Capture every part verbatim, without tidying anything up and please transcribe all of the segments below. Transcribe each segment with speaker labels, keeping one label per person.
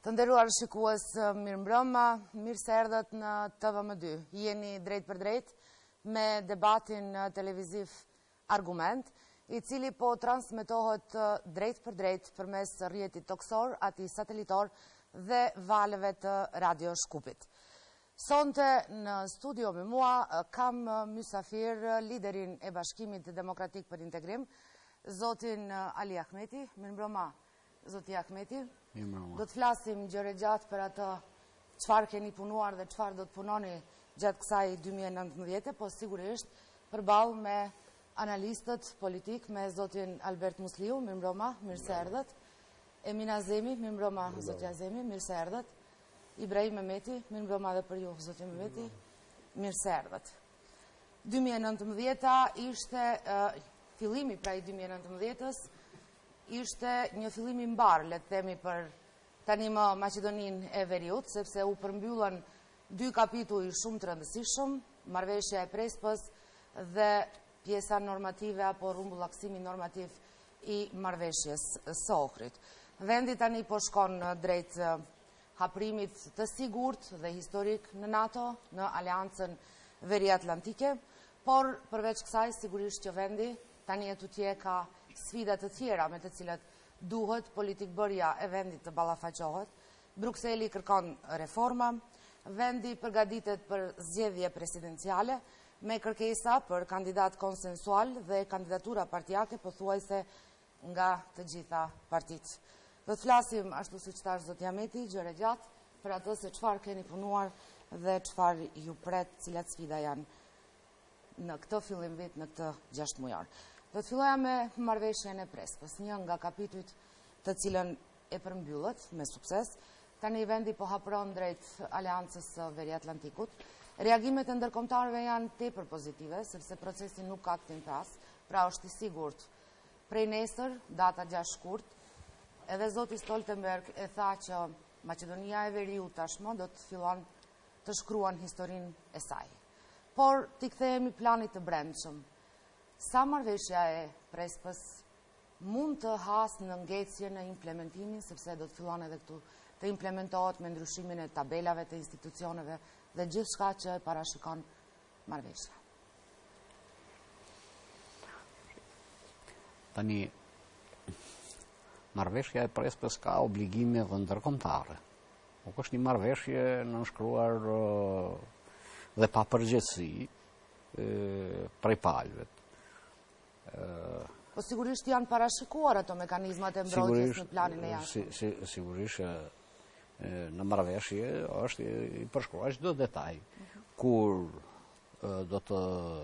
Speaker 1: Të nderuar shikues, mirëmbrëma, mirë se erdhët në T V M dy. Jeni drejt për drejt me debatin televiziv Argument, i cili po transmetohet drejt për drejt përmes rrjetit toksor, ati satelitor dhe valeve të Radio Shkupit. Sonte në studio me mua kam mysafir liderin e Bashkimit Demokratik për Integrim, zotin Ali Ahmeti. Mirëmbrëma, zoti Ahmeti. Do të flasim gjëre gjatë për atë çfarë keni punuar dhe çfarë do të punoni gjatë kësaj dy mijë e nëntëmbëdhjetë, po sigurisht përballë me analistët politik, me zotin Albert Musliu. Mirëmbrëma, mirë se erdhët. Emin Azemi, mirëmbrëma zoti Azemi, mirë se erdhët. Ibrahim Mehmeti, mirëmbrëma dhe për ju zoti Mehmeti, mirë se erdhët. dy mijë e nëntëmbëdhjeta ishte uh, fillimi pra i dy mijë e nëntëmbëdhjetës, ishte një fillim i mbar, le të themi, për tani më Maqedoninë e Veriut, sepse u përmbyllën dy kapituj shumë të rëndësishëm, marrëveshja e Prespës dhe pjesa normative apo rrumbullaksimi normativ i marrëveshjes së Ohrit. Vendi tani po shkon drejt haprimit të sigurt dhe historik në NATO, në Aleancën Veriatlantike, por përveç kësaj sigurisht që vendi tani e tutje ka sfidat të tjera me të cilat duhet politikbërja e vendit të ballafaqohet. Brukseli kërkon reforma, vendi përgatitet për zgjedhje presidenciale me kërkesa për kandidat konsensual dhe kandidatura partijake pothuajse nga të gjitha partitë. Do të flasim ashtu siç thash zoti Ahmeti, gjëre gjatë për atë se çfarë keni punuar dhe çfarë ju pret, cilat sfida janë në këtë fillim vit, në këtë gjashtë mujor. Do të filloja me marrëveshjen e Prespës, një nga kapitujt të cilën e përmbyllët me sukses. Tani vendi po hapron drejt Aleancës së Veriatlantikut. Reagimet e ndërkombëtarëve janë tepër pozitive, sepse procesi nuk ka këtë impas, pra është i sigurt. Prej nesër, data gjashtë shkurt, edhe zoti Stoltenberg e tha që Maqedonia e Veriut tashmë do të fillon të shkruan historinë e saj. Por t'i kthehemi planit të brendshëm. Sa marrëveshja e Prespës mund të hasë në ngecje në implementimin, sepse do të fillon edhe këtu të implementohet me ndryshimin e tabelave të institucioneve dhe gjithçka që e parashikon marrëveshja.
Speaker 2: Tani, marrëveshja e Prespës ka obligime dhe ndërkombëtare. Nuk është një marrëveshje nënshkruar dhe pa përgjegjësi prej palëve.
Speaker 1: Po sigurisht janë parashikuar ato mekanizmat e mbrojtjes në planin e jashtëm.
Speaker 2: Si, si, sigurisht në marrëveshje është i përshkruar çdo detaj. Kur do të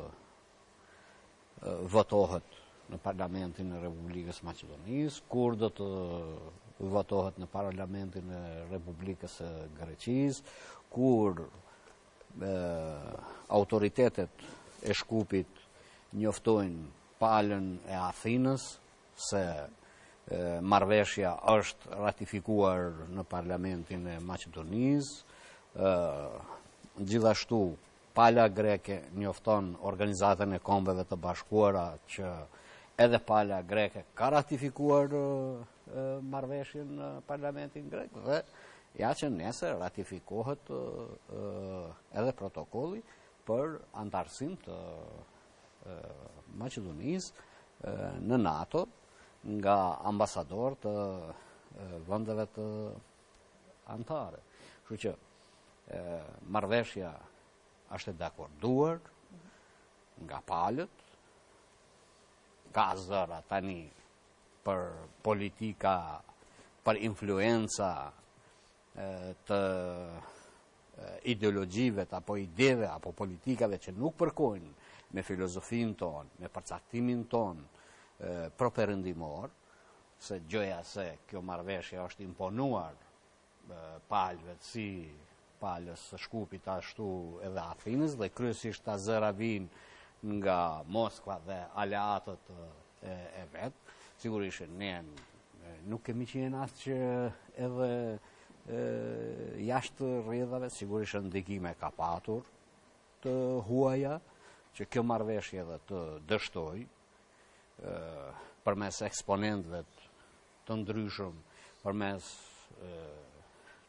Speaker 2: votohet në Parlamentin e Republikës Maqedonisë, kur do të votohet në Parlamentin e Republikës së Greqisë, kur e, autoritetet e Shkupit njoftojnë palën e Athinës se e, marrëveshja është ratifikuar në Parlamentin e Maqedonisë. E, gjithashtu pala greke njofton Organizatën e Kombeve të Bashkuara që edhe pala greke ka ratifikuar e, e, marrëveshjen në Parlamentin grek dhe ja që nesër ratifikohet e, e, edhe protokolli për antarësim të e, Maqedonisë në NATO nga ambasador të e, vendeve të anëtare. Kështu që e, marrëveshja është e dakorduar nga palët, ka zëra tani për politika, për influenca e, të e, ideologjive apo ideve apo politikave që nuk përkojnë me filozofin ton, me përcaktimin ton e, properëndimor, se gjëja se kjo marrëveshje është imponuar e, palëve si palës së Shkupit ashtu edhe Athinës dhe kryesisht ta zëra vinë nga Moskva dhe aleatët e, e vetë. Sigurisht ne nuk kemi qenë as që edhe e, jashtë rrjedhave, sigurisht ndikime ka patur të huaja që kjo marrëveshje edhe të dështoj e, përmes eksponentëve të ndryshëm, përmes e,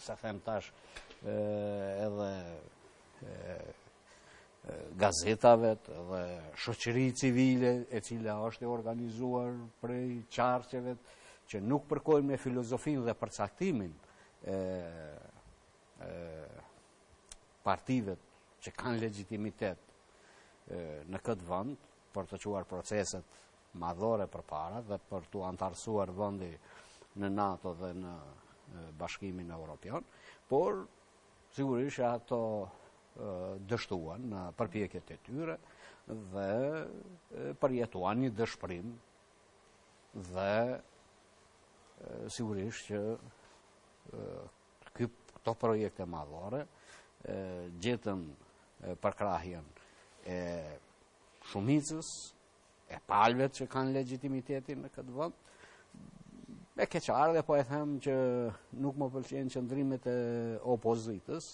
Speaker 2: se them tash, edhe gazetave dhe shoqëri civile e cila është e organizuar prej qarqeve që nuk përkojnë me filozofinë dhe përcaktimin e, e partive që kanë legitimitet e, në këtë vend për të quar proceset madhore përpara dhe për të antarësuar vendi në NATO dhe në e, Bashkimin Evropian, por sigurisht ato dështuan në përpjekjet e tyre dhe përjetuan një dëshpërim dhe sigurisht që këto projekte madhore gjetën përkrahjen e shumicës e palëve që kanë legitimitetin në këtë vend. E keqardhja po e them që nuk më pëlqejnë qëndrimet e opozitës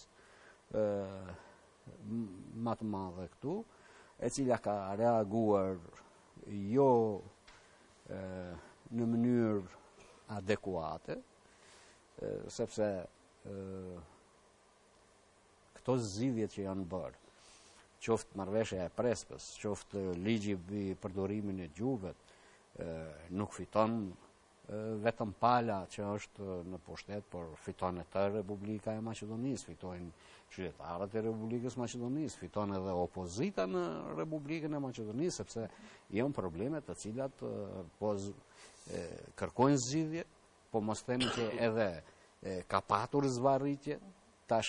Speaker 2: më të madhe këtu, e cila ka reaguar jo e, në mënyrë adekuate, e, sepse e, këto zgjidhjet që janë bërë, qoftë marrëveshja e Prespës, qoftë ligji mbi përdorimin e gjuhëve, nuk fiton vetëm pala që është në pushtet, por fiton e të Republika e Maqedonisë, fitojnë qytetarët e Republikës Maqedonisë, fiton edhe opozita në Republikën e Maqedonisë, sepse janë probleme të cilat po kërkojnë zgjidhje, po mos themi që edhe e, ka patur zvarritje tash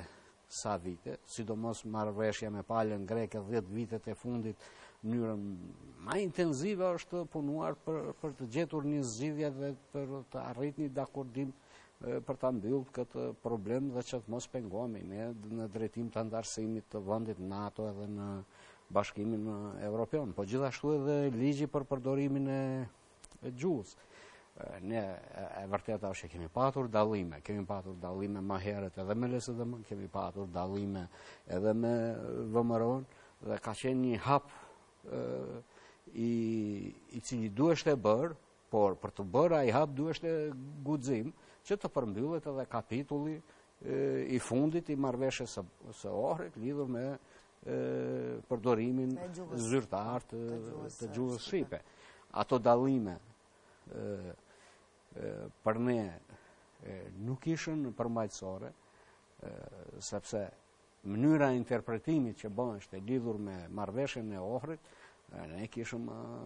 Speaker 2: sa vite, sidomos marrëveshja me palën greke dhjetë vitet e fundit, mënyrën më intenzive është punuar për, për të gjetur një zgjidhje dhe për të arrit një dakordim për ta mbyllur këtë problem dhe që të mos pengohemi ne në drejtim të antarësimit të vendit NATO edhe në Bashkimin Evropian, po gjithashtu edhe ligji për përdorimin e, e gjuhës. Ne e vërteta është që kemi patur dallime, kemi patur dallime më herët edhe me L S D M, kemi patur dallime edhe me V M R-on dhe ka qenë një hap e, i, i cili duheshte bërë, por për të bërë ai hap duheshte guxim që të përmbyllet edhe kapitulli e, i fundit i marrëveshjes së, së Ohrit lidhur me e, përdorimin zyrtar të, të gjuhës shqipe. Ato dallime e, për ne nuk ishën përmbajtësore, sepse mënyra e interpretimit që bën është e lidhur me marrëveshjen e Ohrit, ne kishëm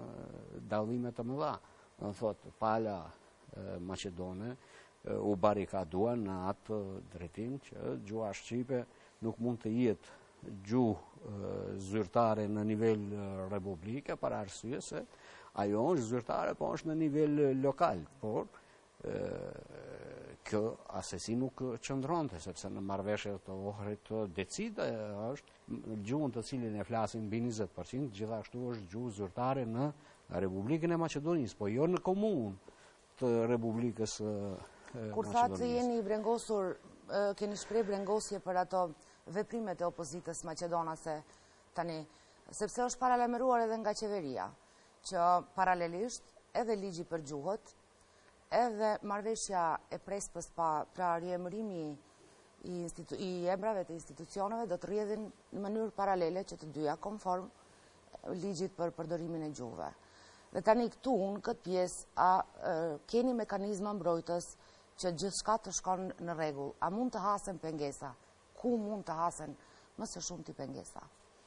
Speaker 2: dallime të mëdha. Do thotë pala maqedone u barikaduan në atë drejtim që gjuha shqipe nuk mund të jetë gjuhë zyrtare në nivel republike, për arsye se ajo është zyrtare, po është në nivel lokal, por e, kjo asesi nuk qëndronte, sepse në marrëveshjet të Ohrit decida është gjuhën të cilin e flasin mbi njëzet përqind, gjithashtu është gjuhë zyrtare në Republikën e Maqedonisë, po jo në komunë të Republikës e,
Speaker 1: Kur
Speaker 2: Maqedonisë.
Speaker 1: thatë jeni brengosur, keni shpreh brengosje për ato veprimet e opozitës maqedonase tani, sepse është paralajmëruar edhe nga qeveria, që paralelisht edhe ligji për gjuhët, edhe marrëveshja e Prespës pa pra riemërimi i, i emrave të institucioneve do të rrjedhin në mënyrë paralele që të dyja konform ligjit për përdorimin e gjuhëve. Dhe tani këtu në këtë pjesë a e, keni mekanizma mbrojtës që gjithçka të shkon në rregull. A mund të hasen pengesa? Ku mund të hasen më së shumti pengesa?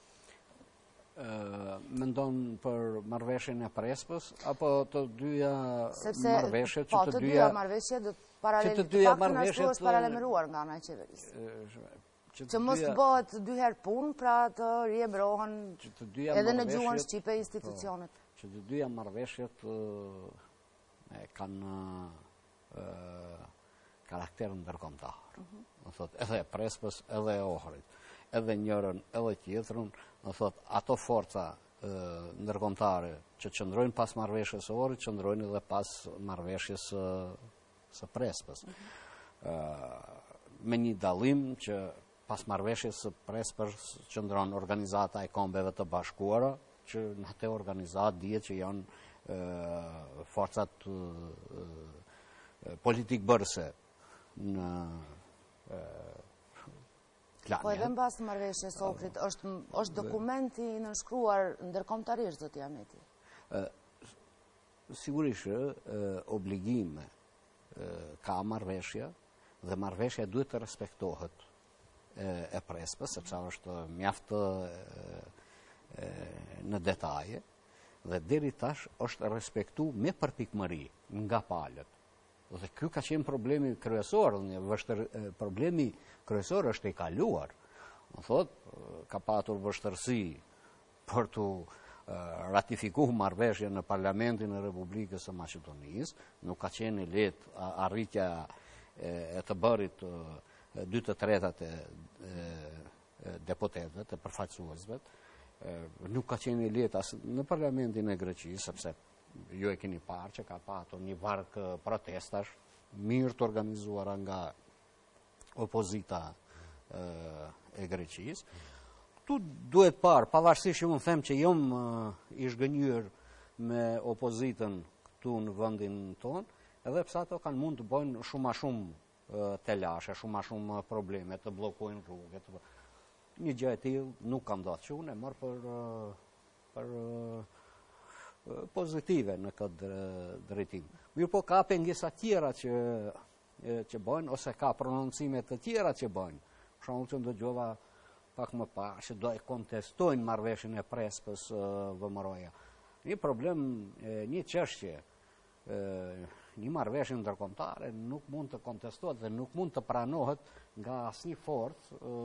Speaker 2: Uh, mendon për marrëveshjen e Prespës apo të dyja marrëveshjet që
Speaker 1: po,
Speaker 2: të
Speaker 1: dyja
Speaker 2: dyja
Speaker 1: marrëveshjet do paralel
Speaker 2: të dyja
Speaker 1: marrëveshjet është paralajmëruar nga ana e qeverisë. Që, që mos të bëhet dy herë punë, pra të riemërohen edhe në gjuhën shqipe institucionet.
Speaker 2: Po, që të dyja marrëveshjet uh, e kanë uh, karakter ndërkombëtar. Uh -huh. Do thotë edhe e Prespës edhe e Ohrit, edhe njërën edhe tjetrën, do thotë ato forca e, ndërkombëtare që qëndrojnë pas marrëveshjes së Ohrit, qëndrojnë edhe pas marrëveshjes së, së Prespës. Uh -huh. Me një dallim që pas marrëveshjes së Prespës qëndron Organizata e Kombeve të Bashkuara, që në atë organizatë dihet që janë e, forcat e, politik bërëse në
Speaker 1: Po edhe në basë marrëveshjes së Ohrit, është dokumenti nënshkruar ndërkombëtarisht, zoti Ahmeti?
Speaker 2: Sigurisht, obligime ka marrëveshja dhe marrëveshja duhet të respektohet e prespës, sepse është mjaft në detaje dhe deri tash është respektu me përpikmëri nga palët. Dhe ky ka qenë problemi kryesor, problemi kryesor është i kaluar. Më thot, ka patur vështërsi për të ratifikuar marrëveshjen në Parlamentin e Republikës së Maqedonisë, nuk ka qenë lehtë arritja e të bërit dy të tretat e deputetëve, të përfaqësuesve. Nuk ka qenë lehtë as në Parlamentin e Greqisë, sepse ju e keni parë që ka patur një varg protestash mirë të organizuara nga opozita e Greqisë. Tu duhet parë, pavarësisht që unë them që jom i zhgënjur me opozitën këtu në vendin tonë, edhe pse ato kanë mund të bëjnë shumë a shumë telashe, shumë a shumë probleme, të bllokojnë rrugët. Një gjë e tillë nuk ka ndodhur, që unë e marr për për pozitive në këtë drejtim. Mirë po ka pengesa tjera që që bëjnë, ose ka prononcime të tjera që bëjnë. Për shembull, që ndëgjova pak më parë që do e kontestojnë marrëveshjen e Prespës V M R-ja. Një problem, një çështje, një marrëveshje ndërkombëtare nuk mund të kontestohet dhe nuk mund të pranohet nga asnjë forcë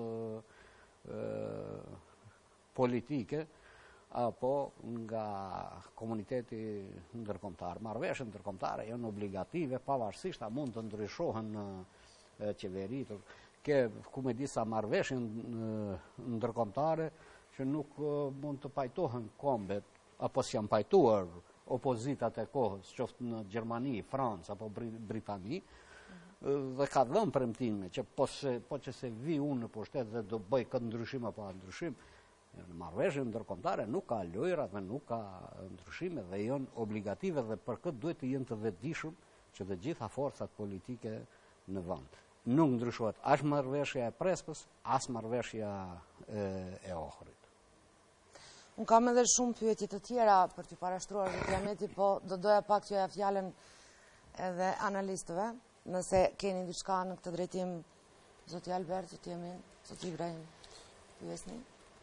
Speaker 2: politike apo nga komuniteti ndërkombëtar. Marrëveshjet ndërkombëtare janë obligative, pavarësisht a mund të ndryshohen në qeveri. Ke ku me disa marrëveshje ndërkombëtare që nuk mund të pajtohen kombet, apo si janë pajtuar opozitat e kohës, qoftë në Gjermani, Francë apo Britani, dhe ka dhënë premtime që po që se vi unë në pushtet dhe do bëj këtë ndryshim apo atë ndryshim, marrëveshje ndërkombëtare nuk ka lojra dhe nuk ka ndryshime dhe janë obligative dhe për këtë duhet të jenë të vetëdijshëm që të gjitha forcat politike në vend. Nuk ndryshohet as marrëveshja e Prespës, as marrëveshja e Ohrit.
Speaker 1: Unë kam edhe shumë pyetje të tjera për t'ju parashtruar zoti Ahmeti, po do doja pak që ja fjalën edhe analistëve, nëse keni diçka në këtë drejtim, zoti Albert, zoti Emin, zoti Ibrahim, pyesni.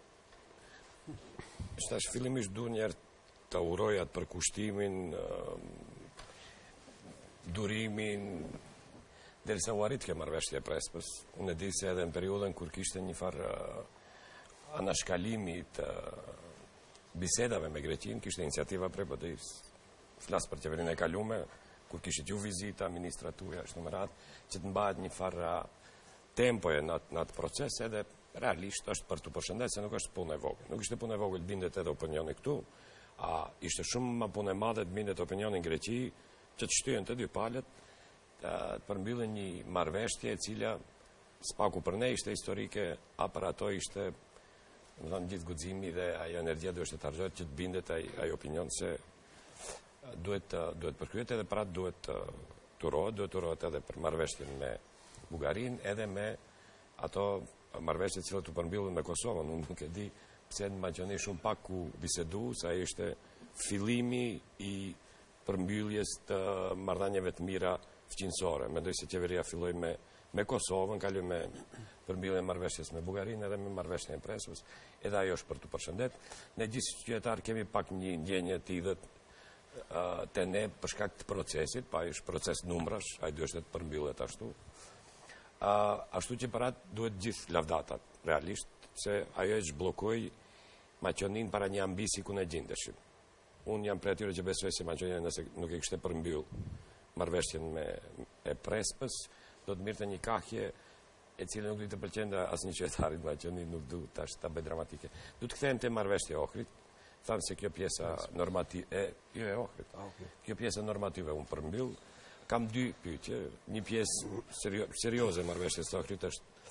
Speaker 3: Shtash fillimisht du njerë të uroj atë për kushtimin, durimin, derisa u arrit ke marrëveshje e Prespës. Unë e di se edhe në periudhën kur kishte një farë anashkalimi të bisedave me Greqinë, kishte iniciativa prej B D I-s. Flas për qeverinë e kalume, kur kishit ju vizita, ministratuja, është në mërat, që të mbahet një farë tempoje në atë proces, edhe realisht është për të përshëndet, se nuk është punë e vogël. Nuk ishte punë e vogël, bindet edhe opinioni këtu, a ishte shumë më punë e madhe të bindet opinioni në Greqi, që të shtyhen të dy palët, të përmbyllën një marrëveshje e cila spaku për ne ishte historike, a për ato ishte në dhënë gjithë guximi dhe ajo energia duhet të harxohet që të bindet ai opinion se duhet duhet përkryhet edhe pra duhet turohet, duhet turohet edhe për marrëveshjen me Bullgarinë, edhe me ato marrëveshje të cilat u përmbyllën me Kosovën. Unë nuk e di pse në Maqedoni shumë pak ku bisedu, se ai ishte fillimi i përmbylljes të marrëdhënieve të mira fqinësore. Mendoj se qeveria filloi me me Kosovën, kaloi me përmbylljen e marrëveshjes me Bullgarinë edhe me marrëveshjen e Prespës, edhe ajo është për të përshëndet. Ne gjithë qytetarë kemi pak një ndjenjë të idhët të ne për shkak të procesit, pa është proces numrash, ai duhet të përmbyllet ashtu. Ashtu që për atë duhet gjithë lavdatat, realisht, se ajo e zhbllokoi Maqedoninë para një ambisi ku ne gjendeshim. Unë jam prej atyre që besoj se Maqedonia nëse nuk e kishte përmbyll marrëveshjen me e Prespës, do të mirë të një kahje e cilë nuk du të pëlqende asë një qytetarit Maqedonisë, nuk du tash ta bëj dramatike. Du të kthejmë te marrëveshja e Ohrit, thamë se kjo pjesa normative, jo e Ohrit, kjo pjesa normative unë përmbyll, kam dy pyetje, një pjesë serioze marrëveshjes së Ohrit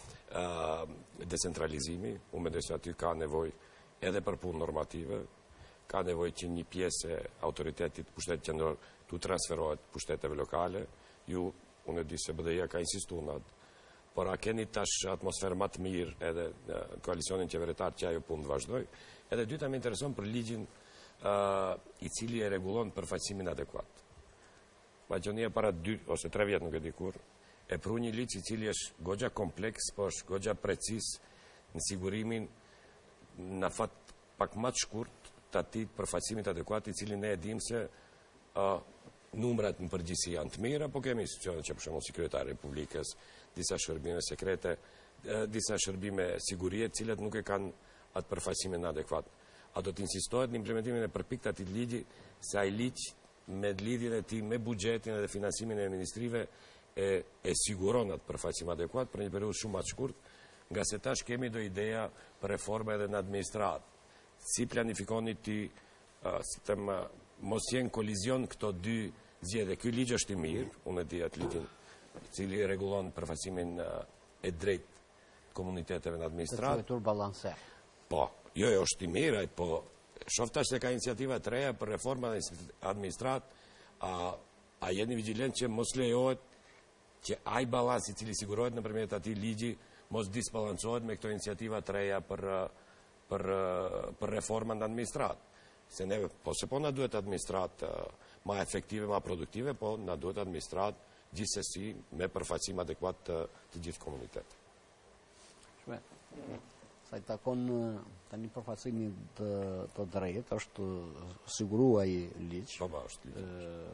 Speaker 3: është decentralizimi, unë mendoj se aty ka nevojë edhe për punë normative, ka nevojë që një pjesë e autoritetit pushtetit qendror tu transferohet pushteteve lokale, ju unë e di se B D I-ja ka insistuar në atë por a keni tash atmosferë më të mirë edhe në koalicionin qeveritar që ajo punë vazhdoj. Edhe dyta më intereson për ligjin uh, i cili e rregullon përfaqësimin adekuat. Maqedonia para dy ose tre vjet nuk e di kur e pru një ligj i cili është goxha kompleks, po është goxha precis në sigurimin në fat pak më të shkurt të atij përfaqësimit adekuat, i cili ne e dim se uh, numrat në përgjithësi janë të mira, po kemi institucione që për shembull si Kryetari i Republikës, disa shërbime sekrete, uh, disa shërbime sigurie, të cilat nuk e kanë atë përfaqësimin adekuat. A do të insistohet në implementimin e përpikt të atij ligji, se ai ligj me lidhjen e tij me buxhetin dhe finansimin e ministrive e, e siguron atë përfaqësim adekuat për një periudhë shumë më të shkurtë, nga se tash kemi do ideja për reforma edhe në administratë. Si planifikoni ti, uh, si të më, mos jenë kolizion këto dy zgjedhje. Ky ligj është i mirë, unë e di atë ligjin, i cili rregullon përfaqësimin uh, e drejtë komuniteteve në administratë.
Speaker 2: Të quajtur balanser.
Speaker 3: Po, jo, jo, është i mirë, po shoh tash se ka iniciativa të reja për reforma në administratë, a, a jeni vigjilent që mos lejohet që ai balans i cili sigurohet nëpërmjet atij ligji mos disbalancohet me këto iniciativa të reja për për për reforma në administratë. Se ne po se po na duhet administratë më efektive, më produktive, po na duhet administratë gjithsesi me përfaqësim adekuat të, të gjithë komunitetit.
Speaker 2: Shme, sa i takon tani përfaqësimi të, të drejtë, është siguruar ai ligj.
Speaker 3: Po, po, është ligj.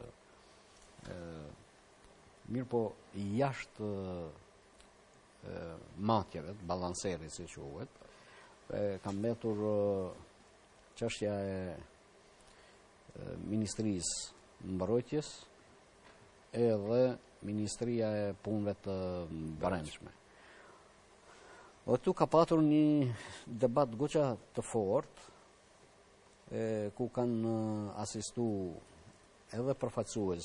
Speaker 2: Mirë po, jashtë matjeve, balanserit, si quhet, kam mbetur çështja e Ministrisë Mbrojtjes edhe Ministria e Punëve të Brendshme. O tu ka patur një debat goxha të fortë, ku kanë asistu edhe përfaqësues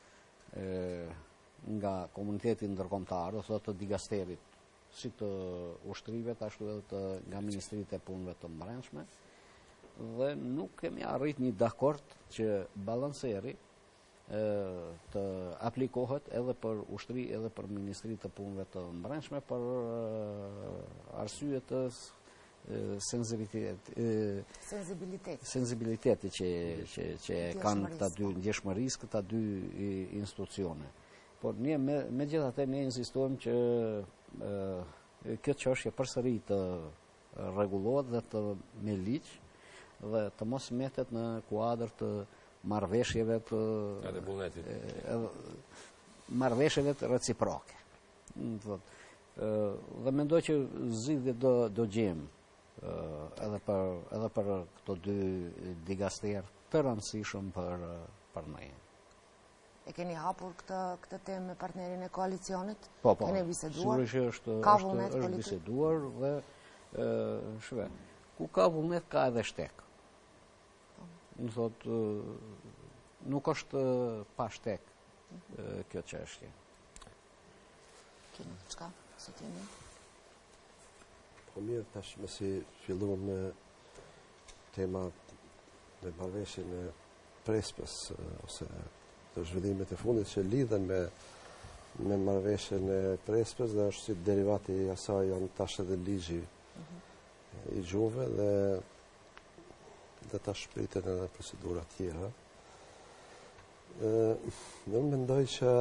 Speaker 2: nga komuniteti ndërkombëtar, do thotë të digasterit, si të ushtrive, ashtu edhe të nga Ministritë e Punëve të Brendshme, dhe nuk kemi arrit një dakord që balanseri e, të aplikohet edhe për ushtri, edhe për Ministritë të Punëve të Brendshme, për arsye të sensibilitet,
Speaker 1: sensibilitet.
Speaker 2: sensibiliteti që, që, që kanë këta dy ndjeshmërisë, këta dy institucione. Por ne me, me gjithatë ne insistojmë që e, kjo çështje përsëri të rregullohet dhe të me ligj dhe të mos metet në kuadër të marrëveshjeve të
Speaker 3: edhe vullnetit.
Speaker 2: Marrëveshjeve të reciproke. Dhe mendoj që zgjidhje do do gjejmë edhe për edhe për këto dy digaster të rëndësishëm për për ne.
Speaker 1: E keni hapur këtë këtë temë me partnerin e koalicionit?
Speaker 2: Po, po.
Speaker 1: Keni biseduar?
Speaker 2: Sigurisht është
Speaker 1: ka
Speaker 2: është, është
Speaker 1: politik?
Speaker 2: biseduar dhe ë shve, ku ka vullnet ka edhe shtek. Në thot nuk është pa shtek ë, kjo çështje.
Speaker 1: Keni çka? Si keni?
Speaker 4: Po mirë, tash me si filluam me tema me marrëveshjen e Prespës ose të zhvillimet e fundit që lidhen me me marrëveshjen e Prespës dhe është si derivati i asaj janë tash edhe ligji uh -huh. i gjuhëve dhe dhe tash priten edhe procedura tjera. Ë, unë mendoj që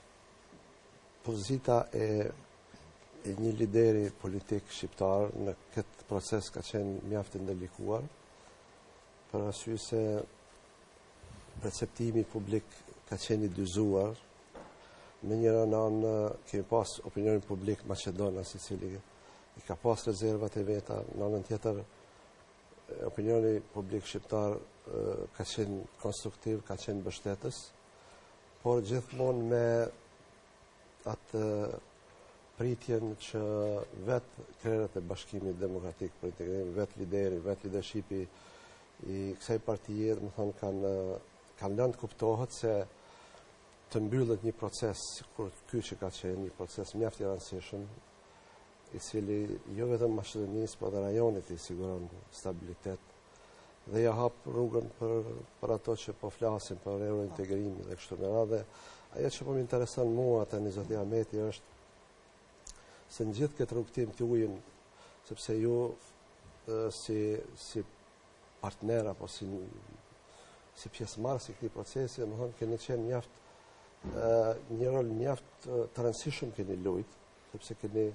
Speaker 4: pozita e e një lideri politik shqiptar në këtë proces ka qenë mjaft i ndalikuar, për arsye se perceptimi publik ka qenë i dyzuar. Në njëra anë kemi pas opinionin publik maqedonas i cili i ka pas rezervat e veta, në anën tjetër opinioni publik shqiptar ka qenë konstruktiv, ka qenë mbështetës, por gjithmonë me atë pritjen që vetë krerët e Bashkimit Demokratik për Integrim, vetë lideri, vetë leadershipi i kësaj partije, më thonë, kanë kanë lënë të kuptohet se të mbyllet një proces, kur ky që ka qenë një proces mjaft i rëndësishëm, i cili jo vetëm Maqedonisë, por edhe rajonit i siguron stabilitet dhe ja hap rrugën për për ato që po flasin për eurointegrimin dhe kështu me radhë. Ajo që po më intereson mua tani zoti Ahmeti është se në gjithë këtë rrugtim të ujën, sepse ju si, si partner apo si, si pjesëmarrës i këtij procesi, domethënë keni qenë mjaft një rol mjaft të rëndësishëm keni lujt, sepse keni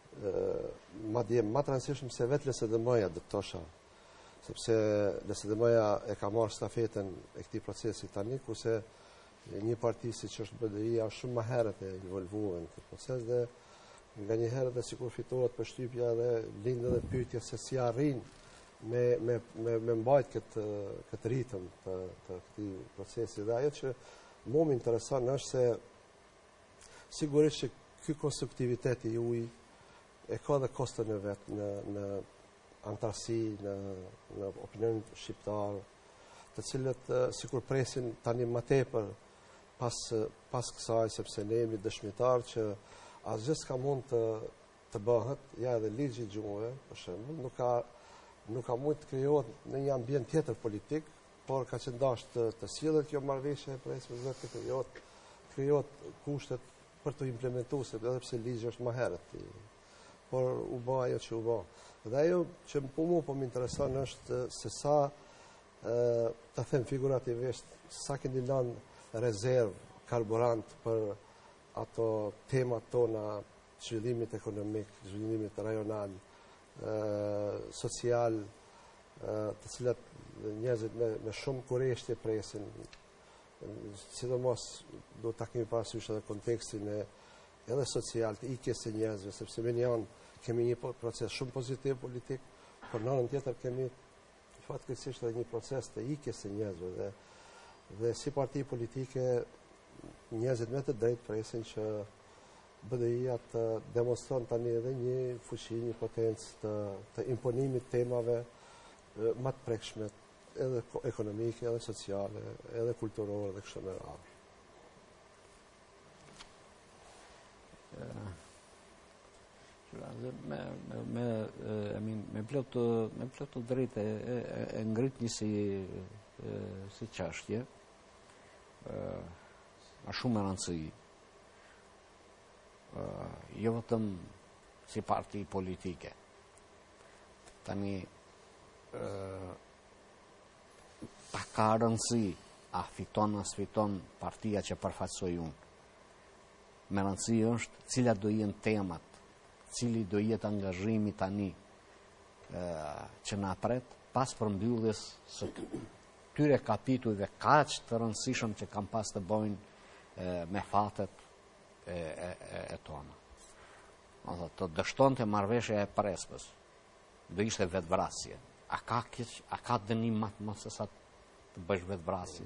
Speaker 4: madje më të rëndësishëm se vetë L S D M-ja do të thosha, sepse L S D M-ja e ka marrë stafetën e këtij procesi tani, kurse një parti siç është B D I-ja shumë më herët e involvuar në këtë proces dhe nga një herë dhe sikur fitohet përshtypja dhe lindë dhe pyetja se si arrin me, me, me, me mbajt këtë, këtë ritëm të, të këtij procesi. Dhe ajo që mu më intereson është se sigurisht që ky konstruktivitet i juaj e ka dhe kostën e vet në, në antarësi, në, në opinionin shqiptar, të cilët sikur presin tani më tepër pas, pas kësaj, sepse ne jemi dëshmitar që asgjë s'ka mund të, të bëhet, ja edhe ligji i gjuhëve, për shembull, nuk ka nuk ka mund të krijohet në një ambient tjetër politik, por ka qenë dashur të, të sillet kjo marrëveshje e presë të krijohet krijohet kushtet për të implementuar, edhe pse ligji është më herët. Por u bë ajo që u bë. Dhe ajo që po mua po më intereson është se sa ë ta them figurativisht, sa keni lënë rezervë karburant për ato temat tona, zhvillimit ekonomik, zhvillimit rajonal, ë social, ë të cilat njerëzit me, me shumë kurreshtje presin, sidomos do ta kemi parasysh edhe kontekstin e edhe social të ikjes së njerëzve, sepse me një anë kemi një proces shumë pozitiv politik, por në anën tjetër kemi fatkeqësisht edhe një proces të ikjes së njerëzve dhe dhe si parti politike njerëzit me të drejtë presin që B D I-ja të demonstron tani edhe një fuqi, një potencë të, të imponimit temave më të prekshme, edhe ekonomike, edhe sociale, edhe kulturore dhe kështu me radhë.
Speaker 2: Me, me, me, I mean, me plot të, me plot të drejtë e, e, e ngrit një si, e, si çështje, a shumë e rëndësi, jo vetëm si parti politike. Tani, pa ka rëndësi a fiton a sfiton partia që përfaqësoj unë. Me rëndësi është cilat do jenë temat, cili do jetë angazhimi tani që na pret pas përmbylljes së këtyre kapitujve kaq të rëndësishëm që kam pas të bojnë me fatet e, e, e, e tona. Ose të dështonte marrëveshja e Prespës, do ishte vetvrasje. A ka keq, a ka dënim më më se sa të bësh vetvrasje?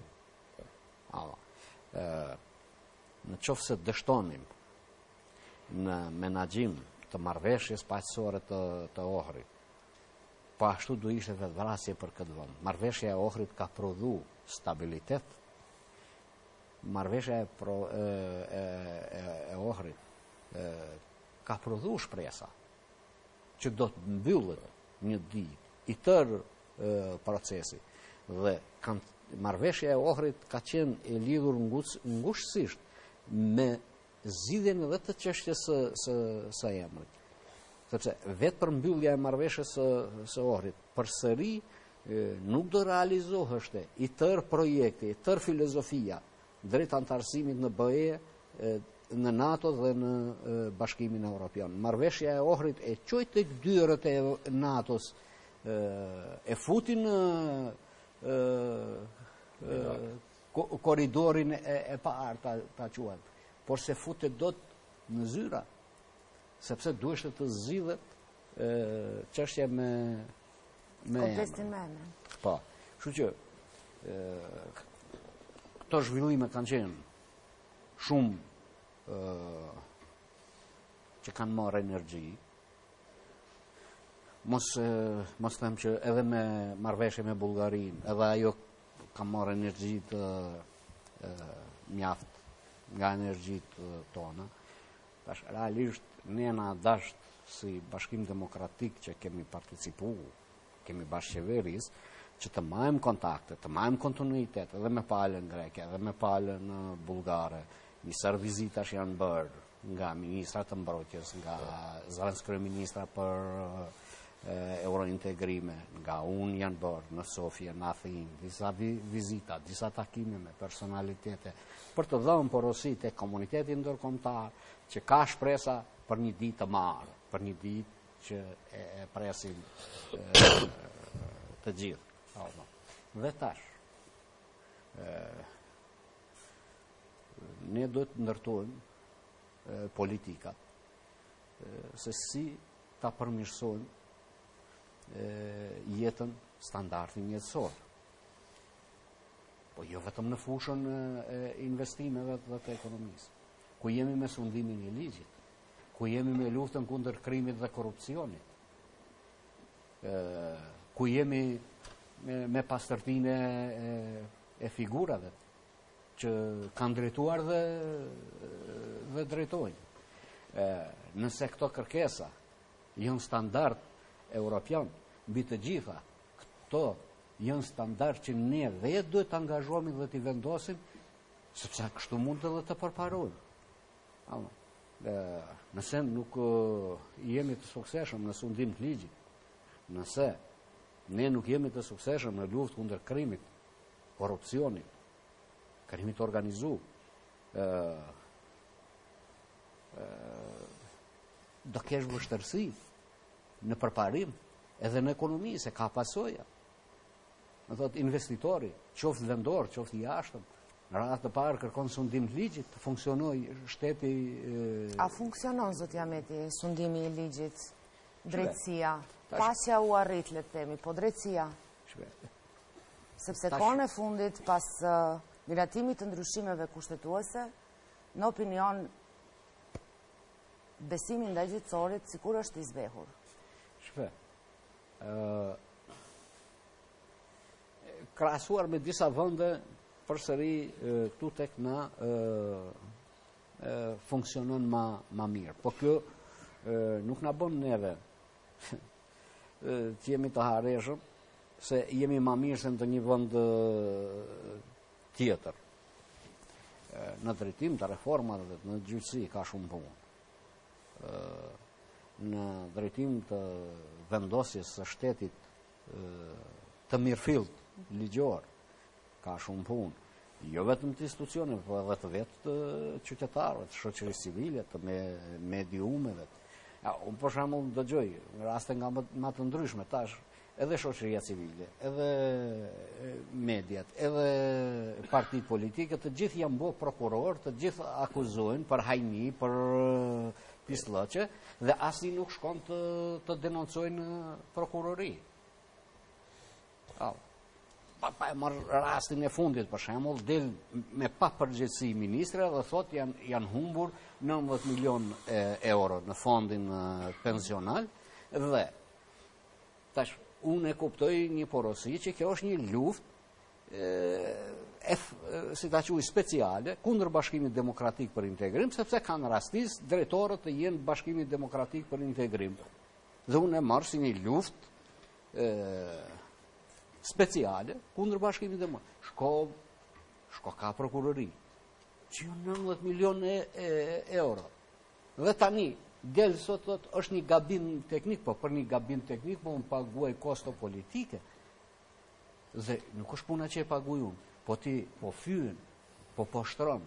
Speaker 2: Në qoftë se dështonim në menaxhim të marrëveshjes paqësore të, të Ohrit, po ashtu do ishte vetvrasje për këtë vend. Marrëveshja e Ohrit ka prodhu stabilitet. Marrëveshja e, pro, e, e, e, e Ohrit e, ka prodhu shpresa që do të mbyllet një ditë i tërë e, procesi dhe kam, marrëveshja e Ohrit ka qenë e lidhur ngushësisht me zgjidhjen edhe të çështjes së së, së emrit. Sepse vetë përmbyllja e marrëveshjes së, së Ohrit përsëri nuk do realizoheshte i tërë projekti, i tërë filozofia drejt antarësimit në B E, në NATO dhe në e, Bashkimin Evropian. Marrëveshja e Ohrit e çoi tek dyert e NATO-s, e, e futi në e, e, korridorin e, e parë ta, ta quajmë, por se futet dot në zyra, sepse duhet të zgjidhet çështja me me
Speaker 1: Kontestin me emrin.
Speaker 2: Po. Kështu që e, këto zhvillime kanë qenë shumë e, që kanë marrë energji. Mos e, mos them që edhe me marrëveshje me Bullgarinë, edhe ajo ka marrë energji të e, mjaft nga energjitë tona. Tash realisht ne na dasht si Bashkim Demokratik që kemi participu, kemi bashkëqeveris, që të majmë kontakte, të majmë kontinuitet edhe me palën greke, edhe me palën bulgare. Njësar vizitash janë bërë, nga ministra të mbrojtjes, nga zëvendës kryeministra për eurointegrime, nga unë janë bërë në Sofia, në Athinë, disa vizita, disa takime me personalitete, për të dhënë porosi tek komuniteti ndërkombëtar që ka shpresa për një ditë të marë, për një ditë që e, e presin e, të gjithë. Dhe tash, e, ne do të ndërtojmë e, politikat, e, se si ta përmirësojmë e, jetën, standardin jetësor. Po jo vetëm në fushën e investimeve dhe të ekonomisë, ku jemi me sundimin e ligjit, ku jemi me luftën kundër krimit dhe korrupsionit, e, ku jemi me, me pastërtinë e, e figurave që kanë drejtuar dhe, dhe drejtojnë. E, nëse këto kërkesa janë standard europian, mbi të gjitha këto janë standard që ne vetë duhet të angazhohemi dhe të vendosim, sepse kështu mund edhe të përparojmë. Nëse nuk jemi të sukseshëm në sundim të ligjit, nëse ne nuk jemi të sukseshëm në luftë kundër krimit, korrupsionit, krimit organizu, e, e, do kesh vështërsi në përparim edhe në ekonomi, se ka pasoja. Më thot, investitori, qoftë vendor, qoftë i jashtëm, në radhë të parë kërkon sundim të ligjit, të funksionoj shteti... E...
Speaker 1: A funksionon, zot Jameti, sundimi i ligjit, drejtësia? Pasja u arrit, le të themi, po drejtësia? Sepse kohën e fundit, pas uh, miratimit të ndryshimeve kushtetuese, në opinion, besimin ndaj gjyqësorit sikur është i zbehur.
Speaker 2: Shpe, uh, krahasuar me disa vende, përsëri këtu tek na e, e, funksionon ma, ma mirë. Po kjo e, nuk na bën neve që jemi të hareshëm, se jemi ma mirë se në të një vend tjetër. E, në drejtim të reformave, në gjyqësi ka shumë punë. E, në drejtim të vendosjes së shtetit e, të mirëfillt ligjor, ka shumë punë. Jo vetëm të institucioneve, po edhe të vetë të qytetarëve, të shoqërisë civile, të me, mediumeve. Ja, unë për shembull dëgjoj raste nga më, më të ndryshme tash, edhe shoqëria civile, edhe mediat, edhe partitë politike, të gjithë janë bërë prokuror, të gjithë akuzojnë për hajni, për pislëqe, dhe asnjë nuk shkon të, të denoncojnë prokurori. Au. Pa, pa e marrë rastin e fundit, për shembull, del me pa përgjegjësi ministre dhe thot janë, janë humbur nëntëdhjetë milion e, euro në fondin e, pensional, dhe tash unë e kuptoj një porosi që kjo është një luftë e, e, si ta quaj speciale kundër Bashkimit Demokratik për Integrim, sepse kanë rastis drejtorët të jenë Bashkimit Demokratik për Integrim. Dhe unë e marr si një luftë e, speciale kundër Bashkimit Demokratik. Shko, shko ka prokurori, që ju nëntëdhjetë milion e, e, euro. Dhe tani, del sot thot, është një gabim teknik, po për një gabim teknik, po unë paguaj kosto politike. Dhe nuk është puna që e paguaj unë, po ti po fyen, po po shtron,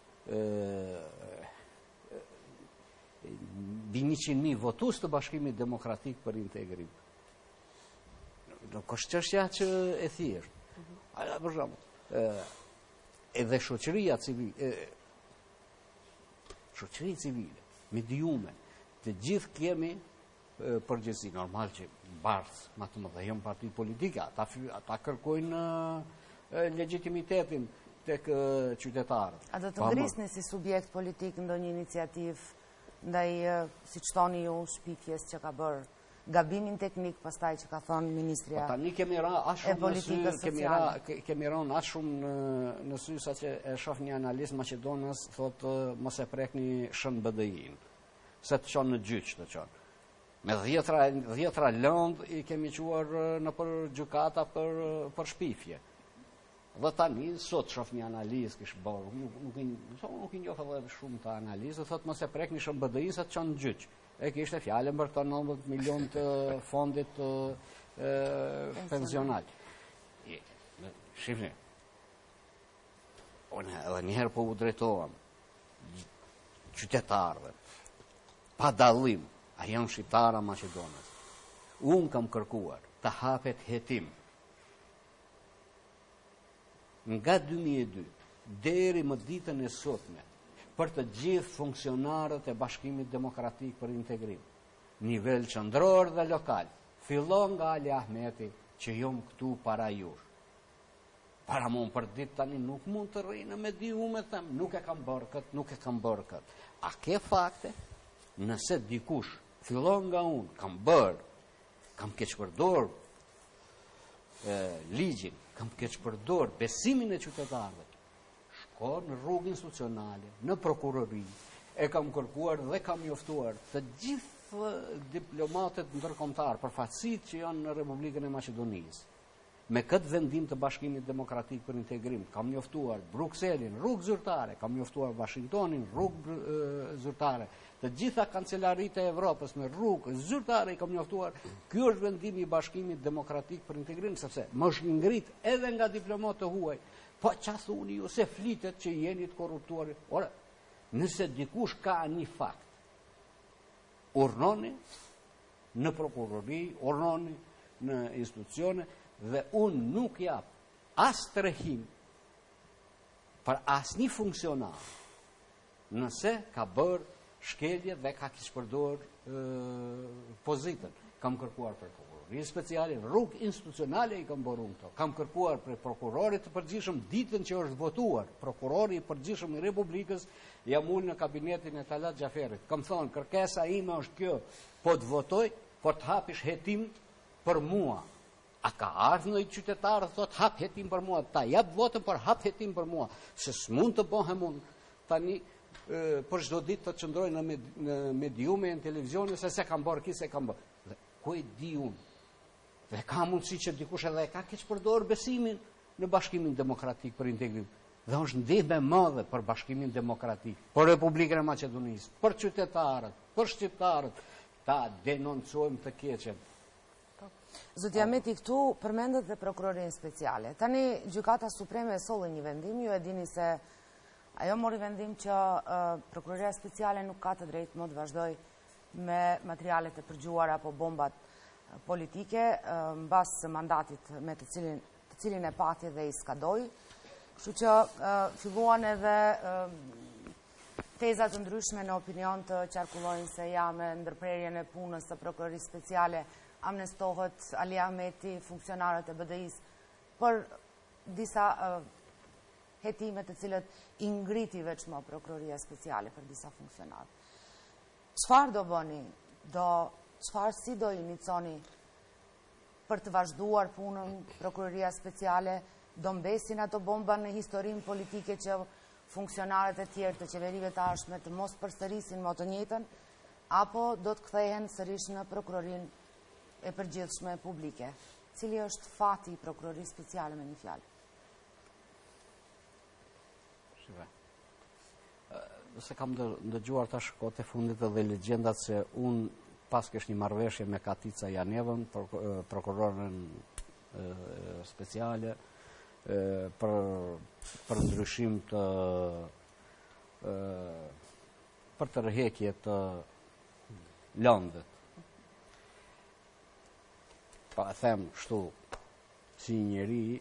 Speaker 2: bi njëqind mijë votues të Bashkimit Demokratik për Integrim. Nuk është çështja që e thjeshtë. Ala për shembull, edhe shoqëria civile, shoqëria civile, mediume, të gjithë kemi përgjegjësi, normal që bardh, ma të mëdha janë partitë politike, ata ata kërkojnë legitimitetin tek qytetarët.
Speaker 1: A do të ngrisni si subjekt politik ndonjë iniciativë ndaj, siç thoni ju, shpifjes që ka bërë gabimin teknik pastaj që ka thënë ministria
Speaker 2: tani kemi ra as shumë në sy, kemi ra kemi rënë as shumë në, në sy sa që e shoh një analist Maqedonës thotë mos e prekni Shën B D I-n, se të çon në gjyq të çon. Me dhjetra dhjetra lëndë i kemi quar në për gjykata për për shpifje. Dhe tani, sot shof një analizë kishë bërë, nuk, nuk, nuk, nuk i njohë edhe shumë të analizë, thotë mos e prek një shumë B D I-sa të qënë gjyqë. E kishte fjallën për të nëntëdhjetë milion të fondit pensional. Shifni, unë edhe njëherë po u drejtohem qytetarëve, pa dallim, a janë shqiptara Maqedonës. Unë kam kërkuar të hapet hetim nga dy mijë e dy deri më ditën e sotme për të gjithë funksionarët e Bashkimit Demokratik për Integrim, nivel qendror dhe lokal, fillon nga Ali Ahmeti që jom këtu para jush. Para mund për ditë tani nuk mund të rrinë me di u me them, nuk e kam bërë këtë, nuk e kam bërë këtë. A ke fakte? Nëse dikush fillon nga unë, kam bërë, kam keqpërdor ligjin, kam keqpërdor besimin e qytetarëve, shko në rrugë institucionale, në prokurori, e kam kërkuar dhe kam njoftuar të gjithë diplomatët ndërkombëtar, përfaqësitë që janë në Republikën e Maqedonisë. Me këtë vendim të Bashkimit Demokratik për Integrim, kam njoftuar Brukselin, rrugë zyrtare, kam njoftuar Washingtonin, rrugë zyrtare, të gjitha kancelarit e Evropës me rrugë zyrtare i kam njoftuar. Ky është vendimi i Bashkimit Demokratik për Integrim, sepse më është ngrit edhe nga diplomatë të huaj, po çfarë thuni ju se flitet që jeni të korruptuar. Ora, nëse dikush ka një fakt, urnoni në prokurori, urnoni në institucione, dhe unë nuk jap as trehim për as një funksionar nëse ka bërë shkelje dhe ka kishpërdor pozitën. Kam kërkuar për prokurori speciale, rrugë institucionale i kam bërë këto. Kam kërkuar për prokurorit të përgjithshëm ditën që është votuar, prokurori i përgjithshëm i Republikës, jam ullë në kabinetin e Talat Xhaferit. Kam thonë, kërkesa ime është kjo, po të votoj, po të hapish hetim për mua. A ka ardhur në qytetarë, thot hap hetim për mua, ta jap votën për hap hetim për mua, se s'mund të bëhem unë tani e, për çdo ditë të qëndroj në, med, në mediume në televizion se se kam bërë kise kam bërë. Dhe ku e di unë? Dhe ka mundësi që dikush edhe ka keq përdor besimin në Bashkimin Demokratik për Integrim. Dhe është ndihmë e madhe për Bashkimin Demokratik, për Republikën e Maqedonisë, për qytetarët, për shqiptarët, ta denoncojmë të keqen.
Speaker 1: Zotja Meti këtu përmendet dhe prokurorin speciale. Tani Gjykata Supreme e solli një vendim, ju e dini se ajo mori vendim që uh, prokuroria speciale nuk ka të drejtë më të vazhdoj me materialet e përgjuara apo bombat uh, politike uh, mbas mandatit me të cilin, të cilin e pati dhe i skadoi. Kështu që uh, filluan edhe uh, tezat të ndryshme në opinion të qarkullojnë se ja me ndërprerjen e punës të prokurorisë speciale amnestohet Ali Ahmeti, funksionarët e B D I-s, për disa uh, hetimet të cilët i ngriti veç më prokuroria speciale për disa funksionarë. Çfarë do bëni? Do, çfarë si do iniconi për të vazhduar punën prokuroria speciale? Do mbesin ato bomba në historinë politike që funksionarët e tjerë të qeverive të ardhshme të mos përsërisin më të njëjtën, apo do të kthehen sërish në prokurorinë e përgjithshme publike? Cili është fati i prokurorisë speciale me një fjalë?
Speaker 2: Shive. Nëse kam ndëgjuar tash kohët e fundit edhe legjendat se unë pas kesh një marrëveshje me Katica Janevën, prokurorën speciale, për, për ndryshim të për të rrëhekje të lëndët. Pa e them shtu, si njeri,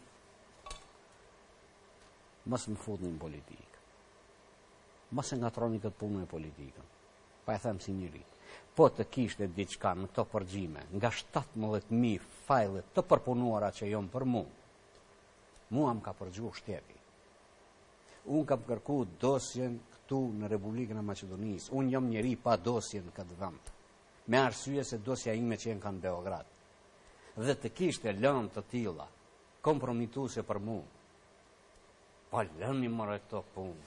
Speaker 2: mos më futni në politikë. Mos e ngatroni këtë punë e politikën. Pa e them si njeri. Po të kishte diçka në këto përgjime, nga shtatëmbëdhjetë mijë fajlet të përpunuara që jonë për mu, mua më ka përgju shteti. Unë kam kërku dosjen këtu në Republikën e Maqedonisë. Unë jam njeri pa dosjen në këtë vend. Me arsye se dosja ime që jenë kanë Beograd. Dhe të kishte lënë të tilla kompromituse për mu. Po lëni mërë këto punë.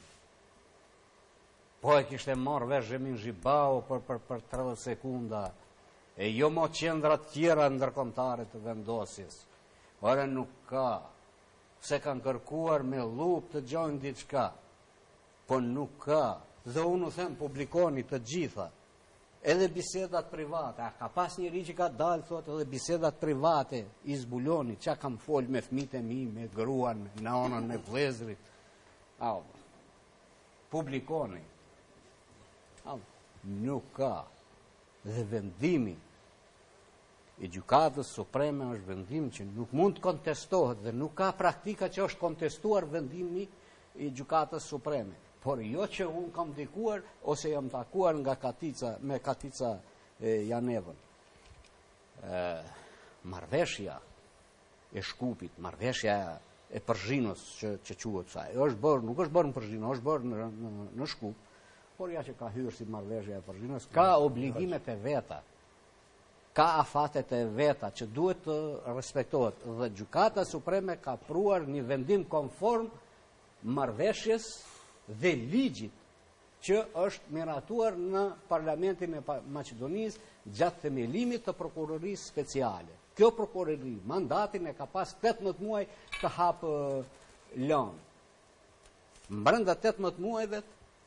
Speaker 2: Po e kishte marrë vesh Emin Zhibau për, për, për tridhjetë sekunda, e jo mo qendra tjera ndërkombëtare të vendosjes. Ore nuk ka. se kanë kërkuar me lup të gjojnë diçka, po nuk ka. Dhe unë u them, publikoni të gjitha, edhe bisedat private, a ka pas njëri që ka dalë, thot, edhe bisedat private i zbuloni, që kam folë me fëmijët e mi, me gruan, me nanën, me vëllezrit. Au, publikoni. Au, nuk ka. Dhe vendimi i Gjykatës Supreme është vendim që nuk mund të kontestohet dhe nuk ka praktika që është kontestuar vendimi i Gjykatës Supreme. Por jo që unë kam dikuar ose jam takuar nga Katica, me Katica e, Janevën. E, marveshja e Shkupit, marveshja e Përzhinës që, që quhet saj, është bërë, nuk është bërë në Përzhinë, është bërë në, në, në Shkup, por ja që ka hyrë si marveshja e Përzhinës, ka obligimet e veta, ka afatet e veta që duhet të respektohet. Dhe Gjykata Supreme ka pruar një vendim konform marveshjes dhe ligjit që është miratuar në Parlamentin e Maqedonisë gjatë themelimit të prokurorisë speciale. Kjo prokurori mandatin e ka pas tetëmbëdhjetë muaj të hapë lënë. Brenda tetëmbëdhjetë muajve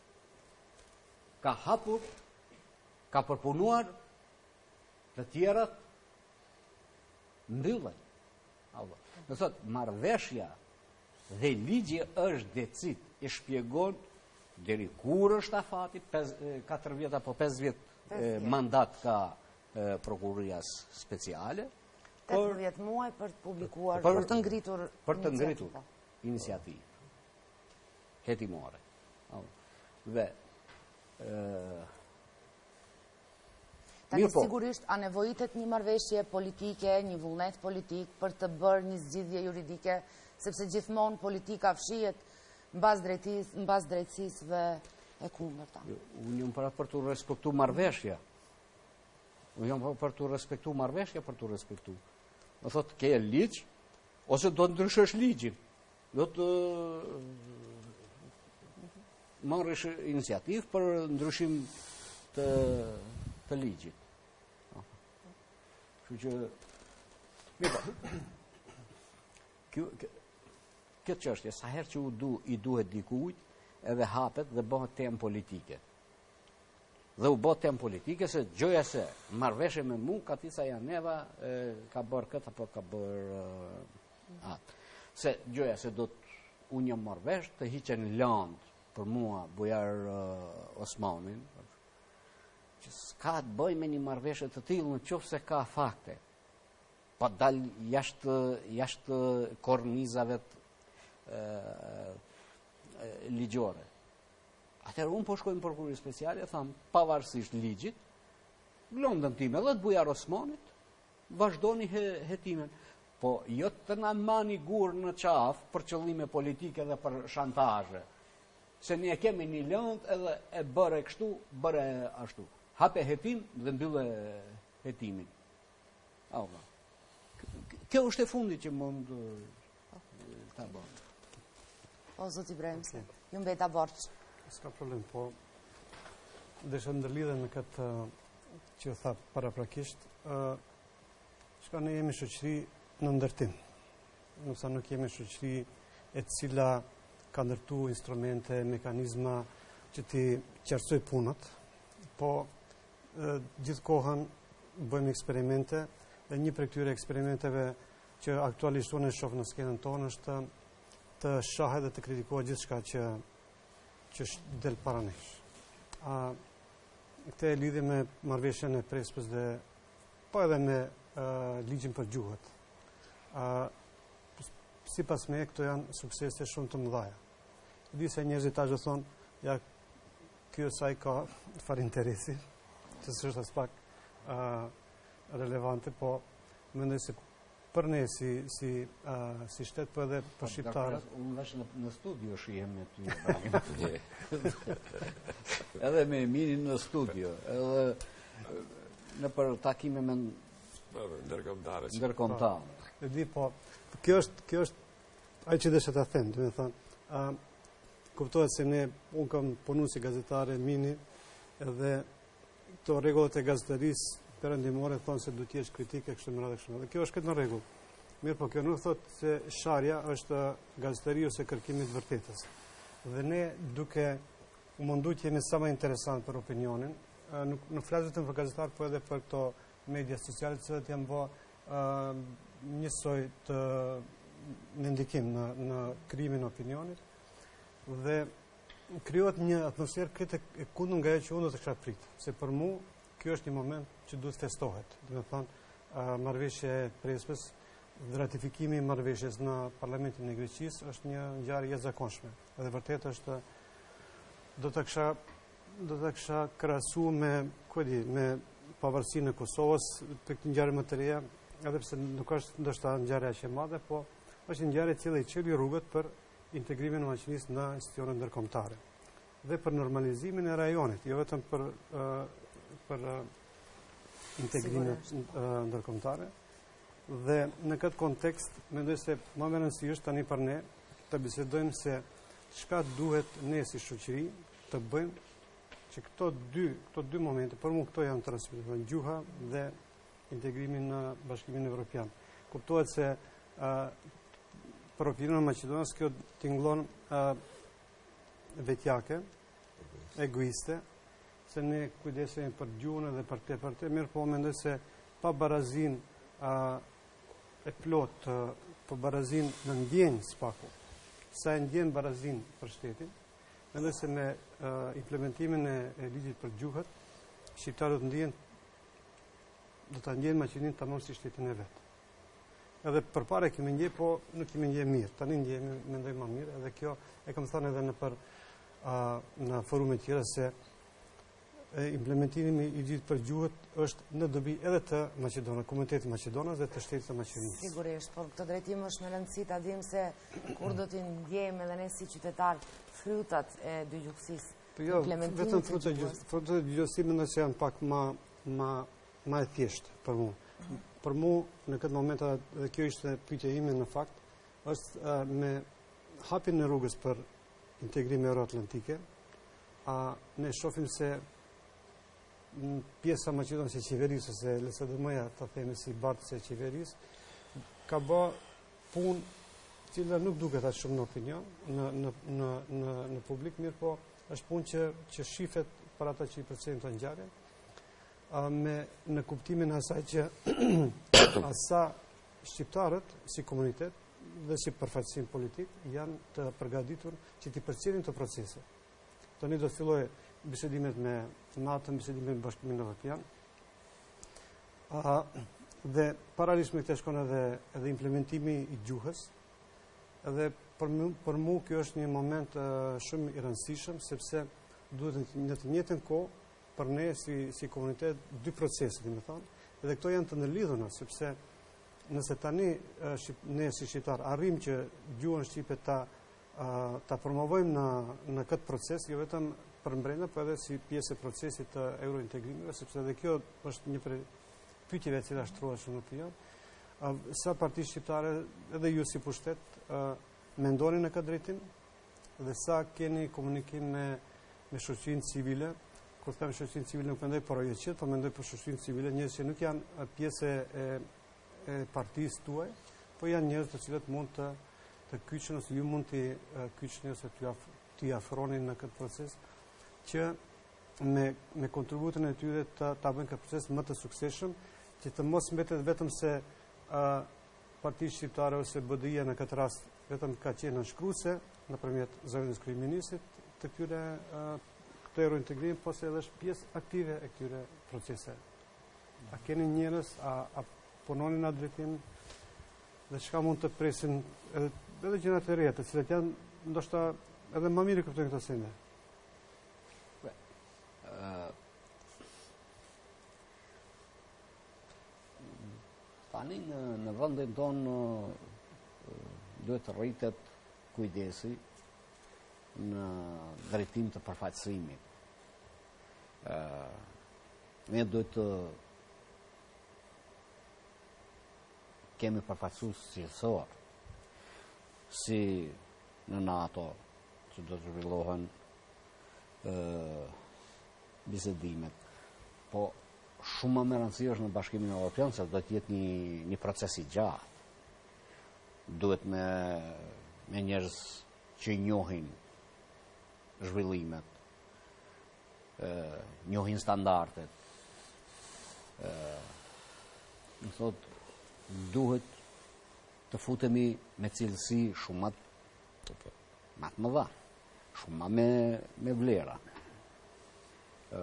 Speaker 2: ka hapur, ka përpunuar, të tjerat mbyllen. Do thot, marrëveshja dhe ligji është decit, e shpjegon deri kur është afati, katër vjet apo pesë vjet mandat ka e, prokuroria speciale.
Speaker 1: tetëmbëdhjetë muaj për të publikuar,
Speaker 2: për,
Speaker 1: për të ngritur
Speaker 2: për të ngritur iniciativë hetimore. Dhe e,
Speaker 1: Tani sigurisht a nevojitet një marrëveshje politike, një vullnet politik për të bërë një zgjidhje juridike, sepse gjithmonë politika fshihet mbas drejtësisë, mbas drejtësisëve e kundërta.
Speaker 2: Unë jam para për të respektu marrëveshja. Unë jam për të respektu marrëveshja, për të respektu. Do thotë ke ligj ose do të ndryshosh ligjin. Do të marrësh iniciativë për ndryshim të të ligjit. Kështu që mirë. Kjo Kjo çështje, sa herë që u du, i duhet dikujt, edhe hapet dhe bëhet temë politike. Dhe u bëhet temë politike se gjoja se marrëveshje me mu, Katica Janeva e, ka bërë këtë apo ka bërë uh, atë. Se gjoja se do të unë jam marrëvesh të hiqen land për mua Bujar uh, Osmanin, që s'ka të bëj me një marrëveshje të tillë në qoftë se ka fakte. Pa dal jashtë jashtë kornizave të E, e, ligjore. Atëherë unë po shkojmë prokurorisë speciale, tham, pavarësisht ligjit, londën time dhe të Bujar Osmanit, vazhdoni he, hetimin. Po jo të na mani gur në qafë për qëllime politike dhe për shantazhe. Se ne kemi një lëndë edhe e bëre kështu, bëre ashtu. Hape hetim dhe mbyllë hetimin. Ava. Kjo është e fundi që mund ta bëjmë.
Speaker 1: Po, Zot Ibrahimse, ju mbeta borç.
Speaker 5: S'ka problem, po desha ndërlidhe me këtë që tha paraprakisht, shka ne jemi shoqëri në ndërtim. Nësa nuk jemi shoqëri e cila ka ndërtu instrumente, mekanizma që ti qartësoj punët, po gjithë kohën bëjmë eksperimente dhe një për këtyre eksperimenteve që aktualisht unë e shofë në skenën tonë është të shahe dhe të kritikohet gjithë shka që, që del para nesh. A, këte e lidhje me marrëveshjen e Prespës dhe po edhe me a, ligjin për gjuhët. A, si pas me, këto janë suksese shumë të mëdhaja. Di se njerëzit ashtë thonë, ja, kjo saj ka far interesi, që së është as pak a, relevante, po mendoj se për ne si, si, uh, si shtetë, për edhe për shqiptarët.
Speaker 2: Unë vesh në, në studio shihem me ty. Edhe me Eminin në studio. Edhe në për takime me
Speaker 3: ndërkombëtare.
Speaker 2: Ndërkombëtare.
Speaker 5: E di, po, kjo është, kjo është, ai që desha ta them, do të thonë, uh, kuptohet se ne, unë kam punu si gazetare Mini, edhe këto rregullat e gazetarisë perëndimore thonë se du t'jesh kritike kështu më radhë kështu. Dhe kjo është këtë në rregull. Mirë, po kjo nuk thotë se sharja është gazetari ose kërkimi i vërtetës. Dhe ne duke u mundu të jemi sa më interesant për opinionin, nuk, nuk flas vetëm për gazetar, po edhe për këto media sociale që janë bë njësoj të në ndikim në, në krijimin e opinionit dhe krijohet një atmosferë krite e kundër nga ajo që unë do të kisha prit. Se për mua ky është një moment që duhet festohet. Do të thonë marrëveshja e Presmes, ratifikimi i marrëveshjes në Parlamentin e Greqisë është një ngjarje e jashtëzakonshme. Edhe vërtet është do ta kisha do ta kisha krahasuar me, ku e di, me pavarësinë e Kosovës për këtë ngjarje më të reja, edhe pse nuk është ndoshta ngjarja aq e madhe, po është një ngjarje e cila i çeli rrugët për integrimin e Maqedonisë në institucionet ndërkombëtare dhe për normalizimin e rajonit, jo vetëm për për integrimin ndërkombëtare. Dhe në këtë kontekst mendoj se më më rëndësishëm tani për ne të bisedojmë se çka duhet ne si shoqëri të bëjmë që këto dy këto dy momente, për mua këto janë transmetuar, gjuha dhe integrimi në Bashkimin Evropian. Kuptohet se për opinionin e Maqedonisë kjo tingëllon vetjake, egoiste, se ne kujdesemi për gjuhën dhe për këtë për të, mirë po mendoj se pa barazin e plot, pa barazin në ndjenjë spaku, sa e ndjenjë barazin për shtetin, mendoj se me implementimin e ligjit për gjuhët, shqiptarët ndjenjë do të ndjenjë Maqedoninë tamam si shtetin e vetë. Edhe përpara kemi ndje, po nuk kemi ndje mirë. Tani ndje, mendoj më mirë, edhe kjo e kam thënë edhe në për në forume tjera se implementimi i ligjit për gjuhët është në dobi edhe të Maqedonisë, komunitetit Maqedonisë dhe të shtetit të Maqedonisë.
Speaker 1: Sigurisht, por këtë drejtim është me rëndësi ta dim se kur do të ndjejmë edhe ne si qytetar frutat e dygjuhësisë.
Speaker 5: Po jo, vetëm frutat e dygjuhësisë mendoj se janë pak më më më e thjeshtë për mua. Për mua në këtë moment dhe kjo ishte pyetja ime në fakt, është me hapjen e rrugës për integrim euroatlantike, a ne shohim se pjesa Maqedonisë e qeverisë ose le të them ta themi si bartës e qeverisë ka bë punë që nuk duket as shumë në opinion në në në në në publik, mirë po është punë që që shifet për ata që i përcjellin të ngjarje. Me në kuptimin e asaj që asa shqiptarët si komunitet dhe si përfaqësim politik janë të përgatitur që t'i përcjellin të procese. Tani do të filloj bisedimet me natën, bisedimet me Bashkimin Evropian. Dhe paralelisht me këtë shkon edhe edhe implementimi i gjuhës. Edhe për mu, për mua kjo është një moment uh, shumë i rëndësishëm sepse duhet në të njëjtën kohë për ne si, si komunitet dy procese, dhe me thonë, edhe këto janë të ndërlidhura, sepse nëse tani shqip, ne si shqiptar arrim që gjuhën shqipe ta, ta promovojmë në, në këtë proces, jo vetëm për mbrenda, po edhe si pjesë e procesit të eurointegrimit, sepse edhe kjo është një prej pyetjeve që shtrohet shumë në pion. Sa parti shqiptare, edhe ju si pushtet, mendoni në këtë drejtim, dhe sa keni komunikim me, me shoqërinë civile. Kur them shoqërinë civile nuk mendoj për ojeqet, po mendoj për shoqërinë civile, njerëz që nuk janë pjesë e, e partisë tuaj, po janë njerëz të cilët mund të të kyçen ose ju mund të kyçeni ose t'i afroni në këtë proces, që me me kontributin e tyre ta ta bëjnë këtë proces më të suksesshëm, që të mos mbetet vetëm se uh, Partia Shqiptare ose B D I-ja në këtë rast vetëm ka qenë nënshkruese nëpërmjet zëvendjes kryeministit të këtyre uh, të eurointegrim, po se edhe është pjesë aktive e këtyre procese. A keni njerëz, a, a punoni në drejtim dhe çka mund të presin edhe, edhe gjërat e reja, të cilat janë ndoshta edhe më mirë kuptojnë këto sende.
Speaker 2: Uh, tani në, në vendin tonë uh, duhet të rritet kujdesi në drejtim të përfaqësimit. Uh, ne duhet të kemi përfaqësues cilësor, si në NATO, që do të zhvillohen uh, bisedimet, po shumë më rëndësishme është në Bashkimin Evropian se do të jetë një, një proces i gjatë. duhet me, me njerëz që njohin zhvillimet, e, njohin standardet. E, më thot, duhet të futemi me cilësi shumë më të mëdha, shumë më me, me vlera. E,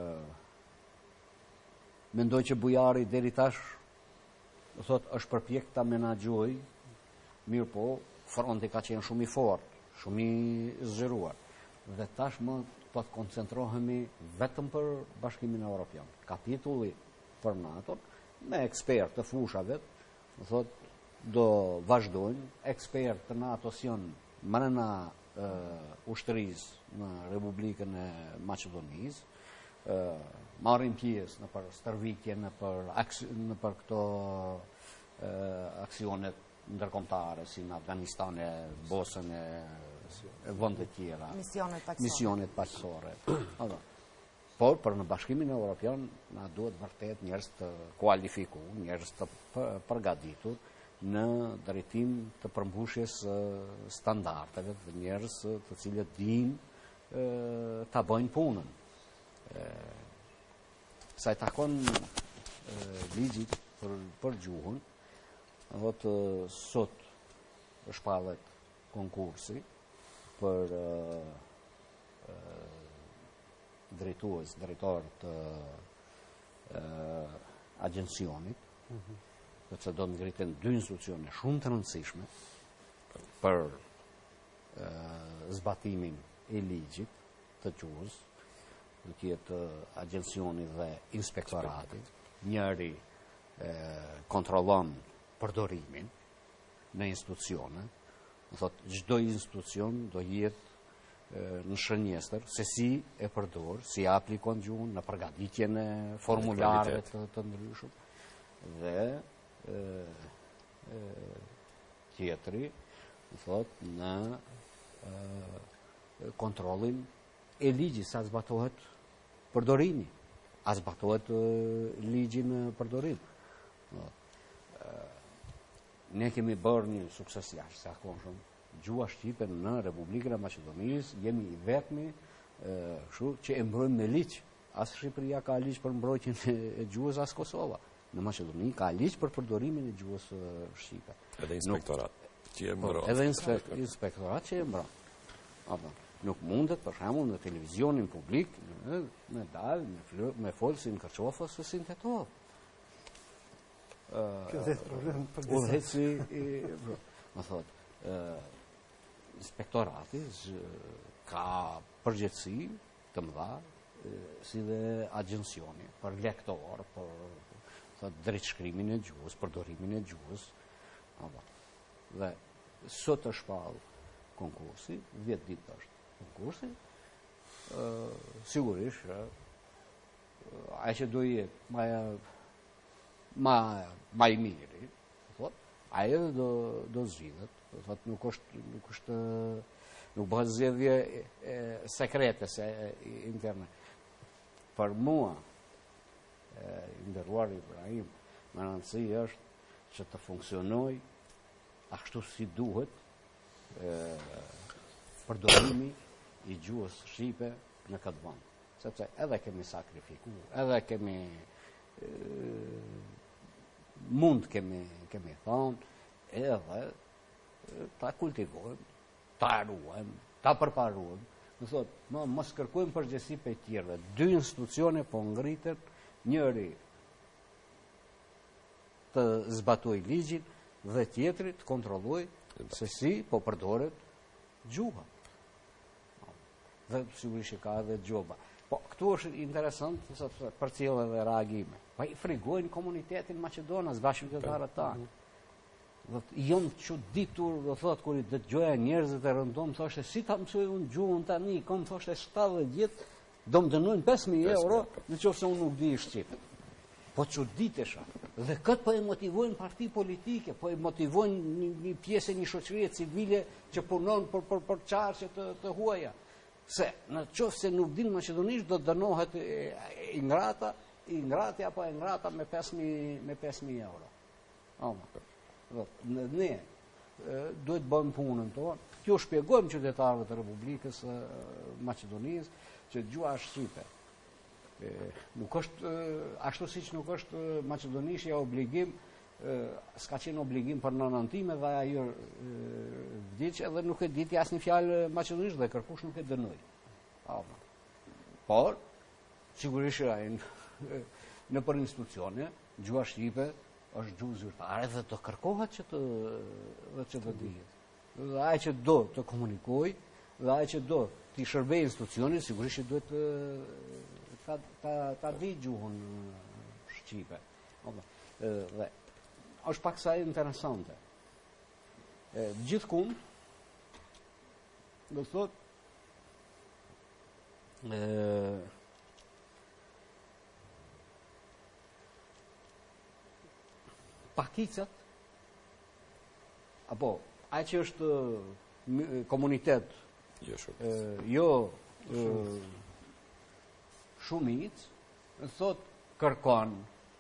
Speaker 2: mendoj që bujari deri tash, do thot, është përpjek ta menaxhoj, mirë po, fronti ka qenë shumë i fortë, shumë i zgjeruar. Dhe tash më po të koncentrohemi vetëm për Bashkimin Evropian. Kapitulli për NATO, me ekspert të fushave, do thot, do vazhdojnë, ekspert të NATO-s janë mrena uh, ushtrisë në Republikën e Maqedonisë, uh, marrin pjesë në për stërvitje, në për, në për këto uh, aksionet ndërkombëtare, si në Afganistan e Bosën e, e vende tjera.
Speaker 1: Misionet paqësore.
Speaker 2: Misionet paqësore. Por për në Bashkimin Evropian na duhet vërtet njerëz të kualifikuar, njerëz të përgatitur në drejtim të përmbushjes standardeve, dhe njerëz të cilët dinë ta bëjnë punën. Sa i takon ligjit për, për gjuhën, thotë sot shpallet konkursi për uh, uh, drejtues, drejtor të uh, agjencionit, mm-hmm. dhe që do të ngriten dy institucione shumë të rëndësishme për uh, zbatimin e ligjit të gjuhës, do të jetë agjencioni dhe inspektorati. Njëri uh, kontrollon përdorimin në institucione, do thot çdo institucion do jetë e, në shënjestër se si e përdor, si aplikon gjuhën në përgatitjen e formularëve të, të ndryshëm, dhe e, e, tjetri, do thot në e, kontrollin e ligjit, sa zbatohet përdorimi, a zbatohet e, ligji në përdorim. Ne kemi bërë një sukses jashtëzakonshëm. Gjuha shqipe në Republikën e Maqedonisë jemi i vetmi kështu që e mbrojmë me ligj. As Shqipëria ka ligj për mbrojtjen e gjuhës, as Kosova. Në Maqedoni ka ligj për përdorimin e gjuhës shqipe.
Speaker 3: Edhe inspektorat që e mbron.
Speaker 2: Edhe inspektorat që e mbron. Apo nuk mundet për shembull në televizionin publik me dal me, me fol si në Kërçofë ose si në Tetov. Udhëheci më thot inspektorati ka përgjegjësi të mëdha si dhe agjencioni për lektor, për thot drejtshkrimin e gjuhës, përdorimin e gjuhës. Dhe sot është shpall konkursi, dhjetë ditë është konkursi. Sigurisht ai që do jetë më ma, ma i miri, thot, ai edhe do, do zgjidhet, thot, nuk është, nuk është, nuk bëhet zgjedhje e, sekrete se e, interne. Për mua, e, nderuar Ibrahim, më rëndësi është që të funksionoj ashtu si duhet e, përdorimi i gjuhës shqipe në këtë vend. Sepse edhe kemi sakrifikuar, edhe kemi e, mund kemi, kemi thonë, edhe ta kultivojmë, ta ruajmë, ta përparuajmë. Më thot, më mos kërkojmë përgjegjësi për tjerëve. Dy institucione po ngritën, njëri të zbatoj ligjin dhe tjetri të kontrolloj se si po përdoret gjuha. Dhe sigurisht ka edhe gjoba. Po, këtu është interesant për cilë dhe reagime. Pa i frigojnë komunitetin Maqedonas, bashkëqytetarët tanë. Jonë që ditur, dhe thot, kur i dëgjoja njerëzit e rëndom, thoshte, si ta mësoj unë gjuhën tani, kom thoshte shtatëdhjetë vjet, do më dënojnë pesë mijë euro, në qoftë se unë nuk di shqip. Po që ditesha. Dhe këtë po e motivojnë parti politike, po e motivojnë një, një pjesë e një shoqërie civile që punon për, për, për qarqe të, të huaja. Se në qoftë se nuk din maqedonisht do të dënohet i ngrata, i ngrati apo e ngrata me pesë mijë euro. Ne duhet bëjmë punën tonë. Kjo shpjegojmë qytetarëve të Republikës së Maqedonisë që gjua është shqipe. Nuk është ashtu siç nuk është maqedonishja obligim, s'ka qenë obligim për nënën time dhe ajo vdiq edhe nuk e diti asnjë fjalë maqedonisht dhe kërkush nuk e dënoi. Por sigurisht në për institucione gjua shqipe është gjuhë zyrtare dhe të kërkohet që të dhe që të dihet. Dhe ai që do të komunikoj, dhe ai që do të shërbejë institucionit, sigurisht që duhet ta ta ta di gjuhën shqipe. Dhe është pak sa interesante. Gjithkund do thot pakicat apo ai që është komunitet jo shumic thot kërkon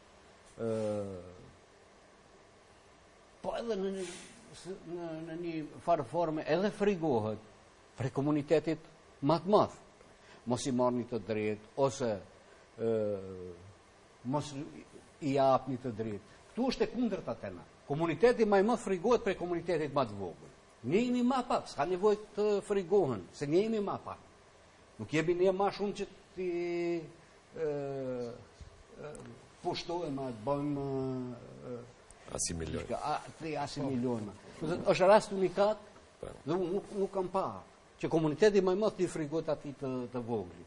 Speaker 2: po edhe në një, në, në një farë forme edhe frigohet për komunitetit më të madh. Mos i marrni të drejtë ose e, mos i japni të drejtë. Ktu është e kundërta tena. Komuniteti më i madh frigohet për komunitetit më të vogël. Ne jemi më pak, s'ka nevojë të frigohen, se ne jemi më pak. Nuk jemi ne më shumë që ti pushtojmë, të bëjmë
Speaker 3: asimilojmë.
Speaker 2: Të asimilojmë. Është rast unikat dhe nuk, nuk kam pa që komuniteti më i madh i frigohet atij të, të vogël.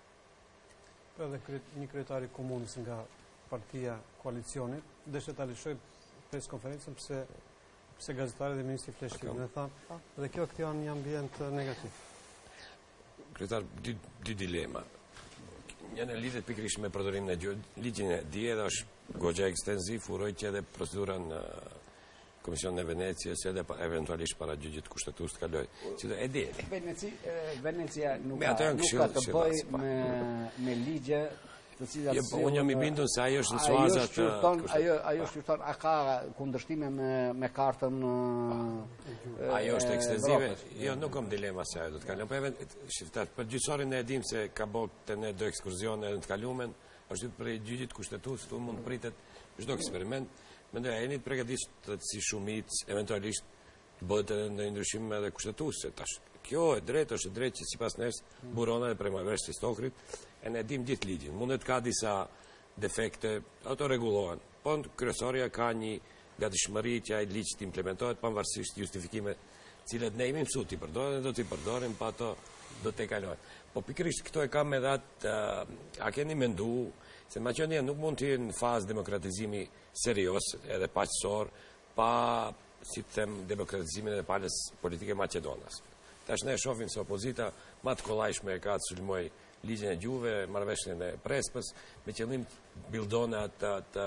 Speaker 5: Edhe një kryetari komunës nga partia koalicionit deshet ta lëshoj pres konferencën pse pse gazetarët dhe ministri fleshtin dhe thanë dhe kjo këtë janë një ambient negativ.
Speaker 3: Kryetar, dy, dy dilema. Një në lidhet pikërisht me përdorimin e ligjin e dije dhe është goxha ekstenziv, uroj që edhe procedura në Komisionin e Venecijës edhe pa, eventualisht para gjyqit kushtetues të kaloj. Si do e di.
Speaker 2: Veneci, Venecia nuk
Speaker 3: me
Speaker 2: ka, nuk ka të bëj me, me ligje të cilat
Speaker 3: jo, unë jam i bindur se ajo është në suaza të
Speaker 2: ajo ajo shqyrton a ka kundërshtime me me kartën
Speaker 3: ajo është ekstenzive. Jo, nuk kam dilema se ajo do të kalon. Po even shiftat për gjyqësorin e dim se ka bërë të ne do ekskursione në të kalumen, është për gjyqit kushtetues, tu mund pritet çdo eksperiment. Mendoj a jeni të përgatitur si shumicë eventualisht të bëhet në ndryshim edhe kushtetuese tash. Kjo e drejtë është e drejtë që sipas nesh burona e premëvesh të Stokrit e ne dim gjithë ligjin. Mundet ka disa defekte, ato rregullohen. Po kryesoria ka një gatishmëri që ai ligj të implementohet pavarësisht justifikime, të cilat ne jemi mësuar ti përdoren dhe do t'i përdorim, pa ato do të kalojnë. Po pikërisht këto e kam edhe atë, a keni menduar se Maqedonia nuk mund të jetë në fazë demokratizimi serios edhe paqësor pa, si të them, demokratizimin e palës politike Maqedonas. Tash ne shohim se opozita më të kollajshme e ka të sulmoj ligjin e gjuhëve, marrëveshjen e Prespës, me qëllim të bildone atë, atë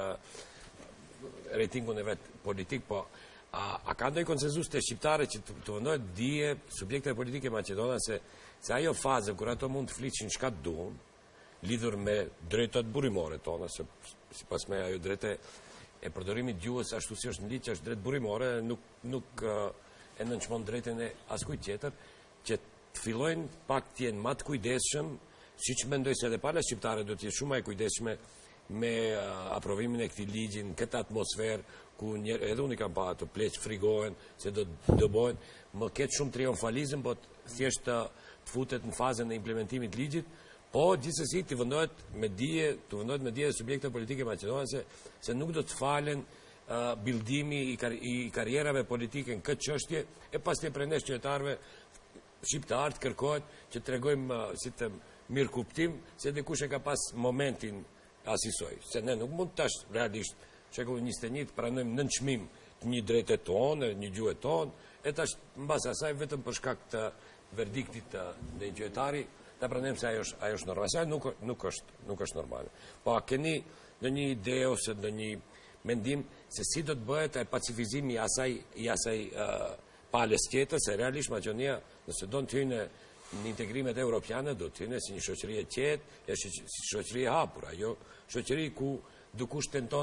Speaker 3: rejtingun e vet politik, po a, a ka ndonjë konsenzus të shqiptare që të, të vendohet dije subjekte politike Maqedonas se, se ajo fazë kur ato mund të fliqin çka të duan, lidhur me drejtat burimore tona, se sipas me ajo drejtë e përdorimit gjuhës ashtu si është në ligj, është drejt burimore, nuk nuk uh, e nënçmon drejtën e askujt tjetër, që të fillojnë pak të jenë më të kujdesshëm, siç mendoj se edhe pala shqiptare do të jetë shumë më e kujdesshme me uh, aprovimin e këtij ligji në këtë atmosferë ku një, edhe unë kam pa ato pleq frigohen se do të bëhen, më ketë shumë triumfalizëm, po thjesht të futet në fazën e implementimit të ligjit. Po, gjithsesi të vendohet me dije, të vendohet me dije subjekte politike maqedonase se nuk do të falen uh, bildimi i, kar i karrierave politike në këtë çështje e pastaj prej nesh qytetarëve shqiptar të kërkohet që të tregojmë uh, si të mirë kuptim se dikush e ka pas momentin asisoj. Se ne nuk mund tash realisht shekulli njëzet e një të pranojmë nënçmim të një drejte tonë, një gjuhë tonë, e tash mbas asaj vetëm për shkak të verdiktit të ndaj qytetari ta pranojmë se ajo është ajo është normale. Ajo nuk nuk është nuk është normale. Po a keni ndonjë ide ose ndonjë mendim se si do të bëhet ai pacifizimi i asaj i asaj uh, palës tjetër, se realisht Maqedonia nëse do të hyjë në integrimet europiane do të hyjë si një shoqëri e qetë, si shoqëri e hapur, ajo shoqëri ku dikush tenton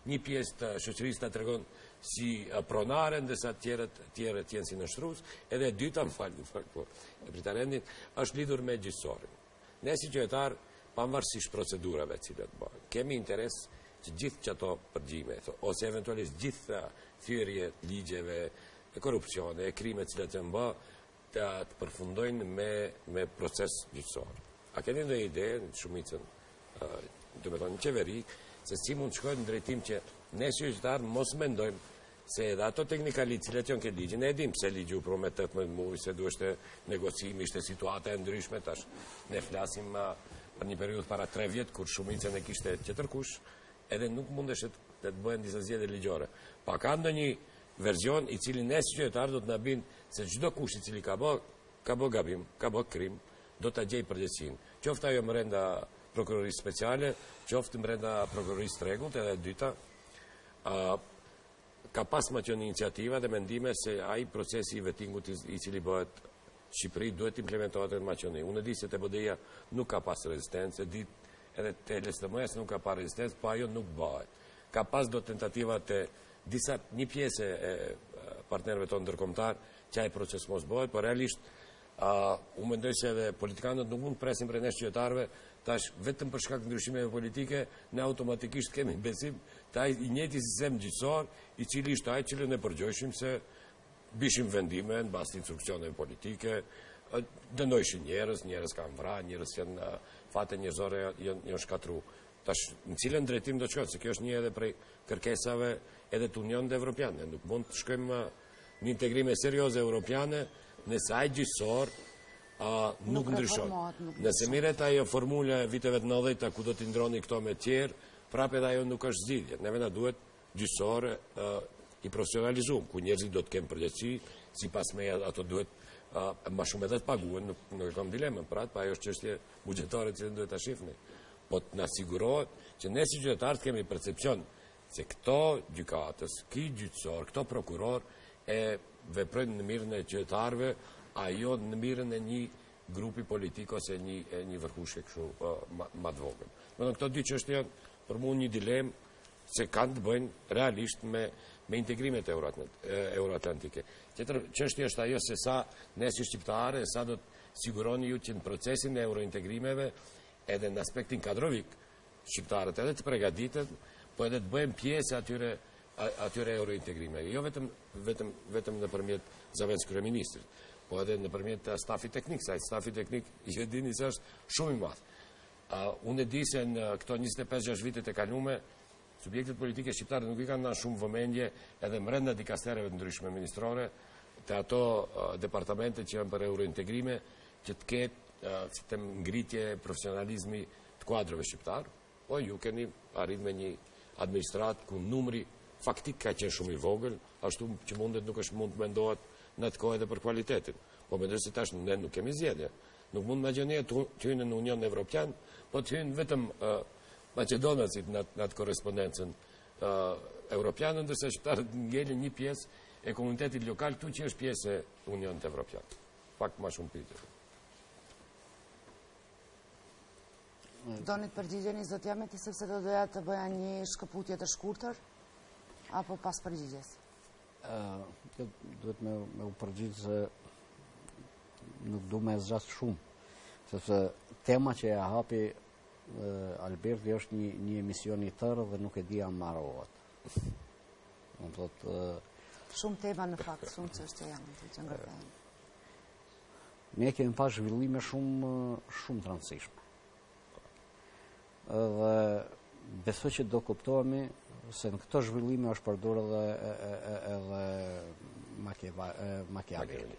Speaker 3: një pjesë të shoqërisë ta tregon si pronare, ndërsa tjerët tjerët janë si nështrues, edhe e dyta, më falni, po, e pritarendit, është lidhur me gjyqësorin. Ne si qytetar, pavarësisht procedurave të cilat bëhen, kemi interes që gjithë çato përgjime, ose eventualisht gjithë thyrje ligjeve, e korrupsione, e krime të cilat janë bë, të, të përfundojnë me, me proces gjyqësor. A keni ndonjë ide në shumicën, uh, do të thonë në qeveri, se si mund të shkojnë në drejtim që ne si qytetarë mos mendojmë se edhe ato teknikali cilat janë këtë ligjin, ne e dim pse ligji u promet tetëmbëdhjetë muaj, se duheshte negocimi, ishte situata e ndryshme tash. Ne flasim uh, për një periudhë para tre vjet kur shumica ne kishte tjetërkush, edhe nuk mundesh të të bëhen disa zgjedhje ligjore. Pa ka ndonjë version i cili ne si qytetarë do të na bind se çdo kush i cili ka bë ka bë gabim, ka bë krim, do ta gjej përgjegjësinë. Qoftë ajo brenda prokurorisë speciale, qoftë brenda prokurorisë rregullt, edhe e dyta, uh, ka pas më qenë iniciativa dhe mendime se ai procesi i vettingut i cili bëhet Shqipëri duhet implementohet në Maqedoni. Unë di se te B D I-ja nuk ka pas rezistencë, di edhe te L S D M-ja nuk ka pas rezistencë, po ajo nuk bëhet. Ka pas do tentativa te disa një pjesë e partnerëve tonë ndërkombëtar që ai proces mos bëhet, por realisht uh, unë mendoj se edhe politikanët nuk mund presin prej nesh qytetarëve, tash vetëm për shkak të ndryshimeve politike ne automatikisht kemi besim te ai i njëjti sistem gjyqësor, i cili ishte ai që ne përgjojshim se bishim vendime në bazë të instruksioneve politike, dënojshin njerëz, njerëz kanë vrarë, njerëz janë fate njerëzore janë, janë shkatru. Tash në cilën drejtim do të shkojë, se kjo është një edhe prej kërkesave edhe të Unionit Evropian. Ne nuk mund të shkojmë në integrime serioze europiane nëse ai gjyqësor uh, nuk, nuk ndryshon. Nëse mirret ajo formula e viteve të nëntëdhjetë ku do t'i ndroni këto me tjerë, prapë edhe ajo nuk është zgjidhje. Neve na duhet gjyqësor uh, i profesionalizum, ku njerëzit do të kenë përgjegjësi, sipas meja ato duhet uh, më shumë edhe të paguhen, nuk, nuk kam dilemën, pra, pa ajo është çështje buxhetare që duhet ta shihni. Po të na sigurohet që ne si qytetarë kemi percepcion se këto gjykatës, ky gjyqësor, këto prokuror e veprojnë në mirën e qytetarëve, ajo në mirën e një grupi politik ose një e një vërkushje kështu uh, më të vogël. Domethënë këto dy çështje janë për mua një dilemë se kanë të bëjnë realisht me me integrimet euroatlantike. Tjetër çështja është ajo se sa ne si shqiptarë, sa do të siguroni ju që në procesin e eurointegrimeve edhe në aspektin kadrovik shqiptarët edhe të përgatiten, po edhe të bëjmë pjesë atyre atyre eurointegrimeve, jo vetëm vetëm vetëm nëpërmjet zëvendës kryeministrit, po edhe nëpërmjet stafit teknik, sa stafi teknik i dini se është shumë i madh. Uh, unë e di se në këto njëzet e pesë gjashtë vitet e kalume subjektet politike shqiptare nuk i kanë dhënë shumë vëmendje edhe brenda dikastereve të ndryshme ministrore, të ato uh, departamente që janë për eurointegrime, që të ketë uh, të ngritje profesionalizmi të kuadrëve shqiptar, po ju keni arrit me një administrat ku numri faktik ka qenë shumë i vogël, ashtu që mundet nuk është mund të mendohet në të kohë edhe për kualitetin. Po mendoj se tash ne nuk kemi zgjedhje. Nuk mund Maqedonia të hyjë në Union Evropian, po të hyjnë vetëm uh, Maqedonacit në atë korrespondencën uh, europiane, ndërsa shqiptarët ngelin një pjesë e komunitetit lokal këtu që është pjesë e Unionit Evropian. Pak më shumë pyetje.
Speaker 1: Doni të përgjigjeni zot Jameti, sepse do doja të bëja një shkëputje të shkurtër apo pas përgjigjes?
Speaker 2: Uh, duhet me, me u përgjigjë se nuk du me zgjat shumë, sepse tema që ja hapi Alberti është një, një emision i tërë dhe nuk e di a mbarohet.
Speaker 1: Shumë tema në fakt, shumë çështje janë që ngërthejnë.
Speaker 2: Ne kemi pas zhvillime shumë shumë të rëndësishme. Dhe besoj që do kuptohemi se në këto zhvillime është përdorur edhe edhe Machiavelli.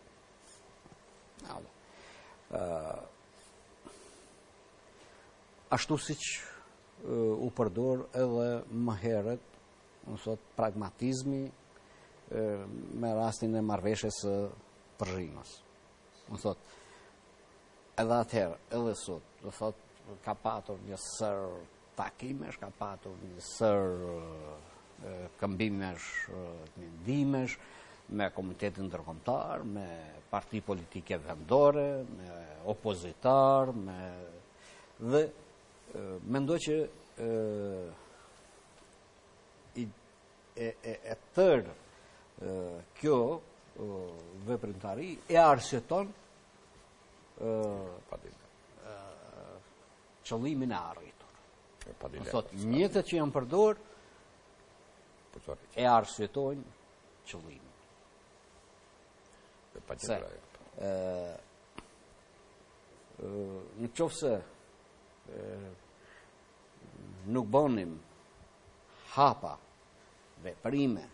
Speaker 2: Ashtu si që uh, u përdor edhe më herët, në thot, pragmatizmi uh, me rastin e marrëveshjes së Përzhinës. Në thot, edhe atëherë, edhe sot, do thot, ka patur një sër takimesh, ka patur një sër uh, këmbimesh, uh, mendimesh, me komunitetin ndërkombëtar, me parti politike vendore, me opozitar, me dhe mendoj që e, e, e tërë kjo veprimtari e arsyeton qëllimin e arritur. Më thot, mjetet që janë përdor e arsyetojnë qëllimin. Se, në qoftë se nuk bënim hapa, veprime,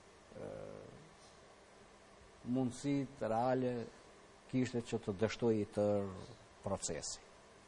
Speaker 2: mundësit reale kishte që të dështoj të procesi.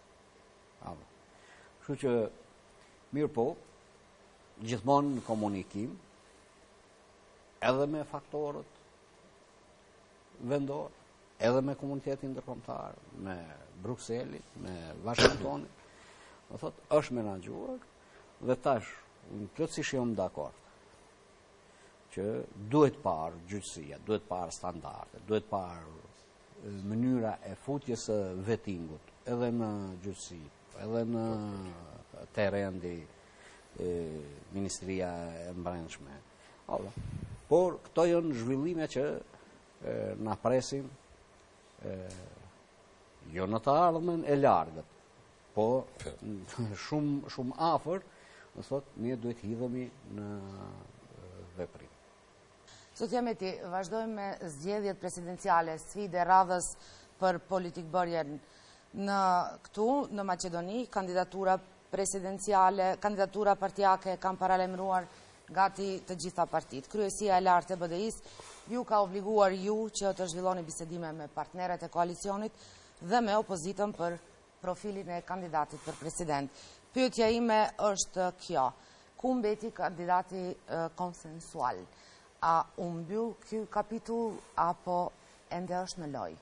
Speaker 2: Kështu që mirë po, gjithmonë në komunikim, edhe me faktorët vendor, edhe me komunitetin ndërkombëtar, me Brukselit, me Washingtonin, më thot, është menaxhuar dhe tash, në plotësisht jam dakord që duhet parë gjyqësia, duhet parë standarde, duhet parë mënyra e futjes së vettingut, edhe në gjyqësi, edhe në terrendi e Ministria e Brendshme. Por këto janë zhvillime që e, na presin e, jo në të ardhmen e largët, po shumë shumë afër, do thotë ne duhet hidhemi në veprim.
Speaker 1: Zot Jameti, vazhdojmë me zgjedhjet presidenciale, sfide radhës për politikbërjen në këtu, në Maqedoni, kandidatura presidenciale, kandidatura partijake kanë paralemruar gati të gjitha partit. Kryesia e lartë e B D I-s ju ka obliguar ju që të zhvilloni bisedime me partneret e koalicionit dhe me opozitën për profilin e kandidatit për president. Pyetja ime është kjo, ku mbeti kandidati e, konsensual? A u mbyll ky kapitull apo ende është në lojë?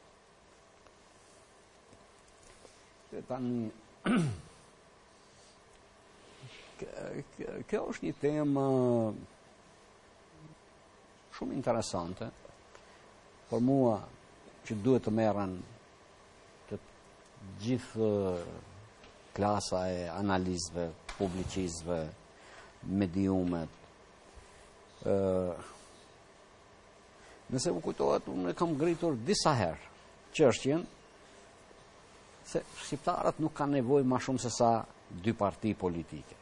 Speaker 2: Tani kjo është një temë shumë interesante për mua, që duhet të merren të gjithë klasa e analizëve, publicistëve, mediumet. Nëse më kujtohet, unë kam ngritur disa herë çështjen se shqiptarët nuk kanë nevojë më shumë se sa dy parti politike.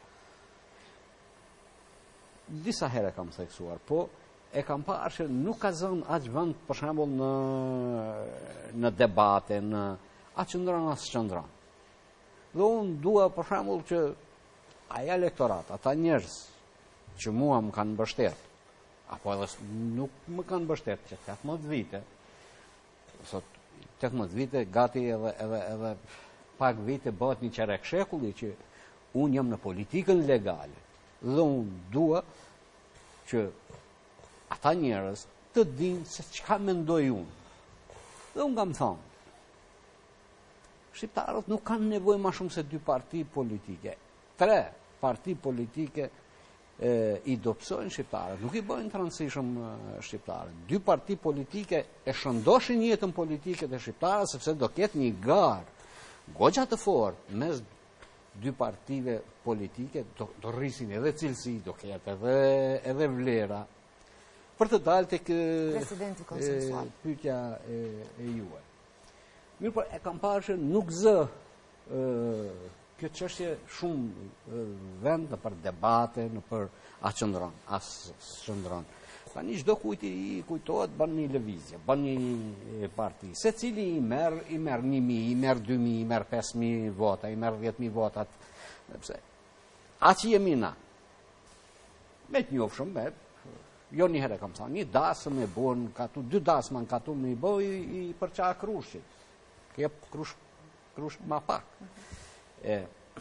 Speaker 2: Disa herë kam theksuar, po e kam parë që nuk ka zënë aq vend për shembull në në debate, në a qëndron as qëndron. Dhe unë dua për shembull që ai elektorat, ata njerëz që mua më kanë mbështetur, apo edhe nuk më kanë mbështetur që tetëmbëdhjetë vite, sot tetëmbëdhjetë vite gati edhe edhe edhe pak vite bëhet një çerek shekulli që unë jam në politikën legale dhe unë dua që ata njerëz të dinë se çka mendoj unë. Dhe unë kam thënë, shqiptarët nuk kanë nevojë më shumë se dy parti politike. Tre parti politike e, i dobësojnë shqiptarët, nuk i bëjnë të rëndësishëm shqiptarët. Dy parti politike e shëndoshin jetën politike të shqiptarët, sepse do ketë një garë goxha të fortë mes dy partive politike, do, do rrisin edhe cilësi, do ketë edhe, edhe vlera, për të dalë tek
Speaker 1: presidenti konsensual.
Speaker 2: Pyetja e, e juaj. Mirë, por e kam parë që nuk zë e, kjo çështje shumë e, vend në për debate, në për a qëndron, as qëndron. Tani çdo kujt i kujtohet bën një lëvizje, bën një parti. Secili i merr, i merr një mijë, i merr dy mijë, i merr pesë mijë vota, i merr dhjetë mijë vota. Pse? Aq jemi na. Me të njohshëm, me jo një herë kam thënë, një dasëm e bën katu, dy dasma në katu më i bëj i përça krushit. Kjep krush, krush ma pak. E,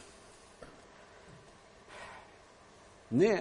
Speaker 2: ne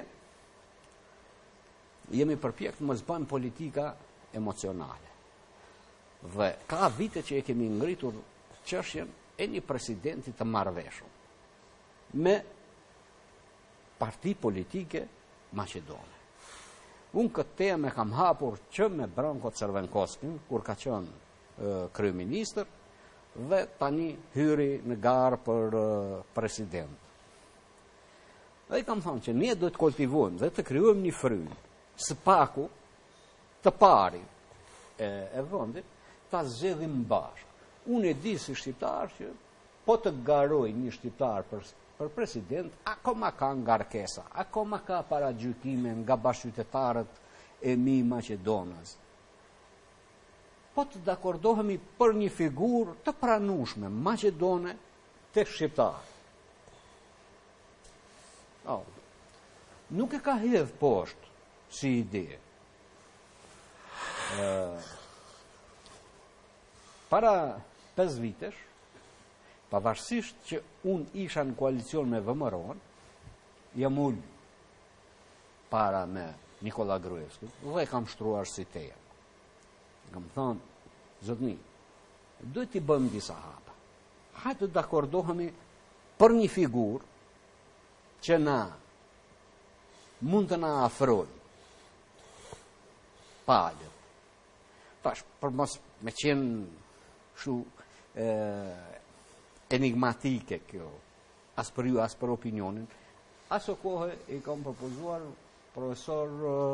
Speaker 2: jemi përpjek të mos bëjmë politika emocionale. Dhe ka vite që e kemi ngritur çështjen e një presidenti të marrëveshur me parti politike maqedone. Unë këtë temë e kam hapur që me Branko Crvenkovskin, kur ka qenë e, kryeministër, dhe tani hyri në garë për e, president. Dhe i kam thënë që ne do të kultivojmë dhe të krijojmë një frymë së paku të pari e, e vendit ta zgjedhim bashkë. Unë e di si shqiptar që po të garoj një shqiptar për, për president, akoma ka ngarkesa, akoma ka paragjykime nga bashkëqytetarët e mi Maqedonas. Po të dakordohemi për një figurë të pranueshme maqedone tek shqiptar. Oh. Nuk e ka hedh poshtë si ide. Uh, para pesë vitesh, pavarësisht që unë isha në koalicion me V M R-on, jam ullë para me Nikola Gruevski dhe kam shtruar si teja. Kam thënë, zotni, duhet t'i bëjmë disa hapa. Hajtë të dakordohemi për një figurë që na mund të na afroj palët. Tash, për mos me qenë shu e, enigmatike kjo, as për ju, as për opinionin, aso kohë i kam propozuar profesor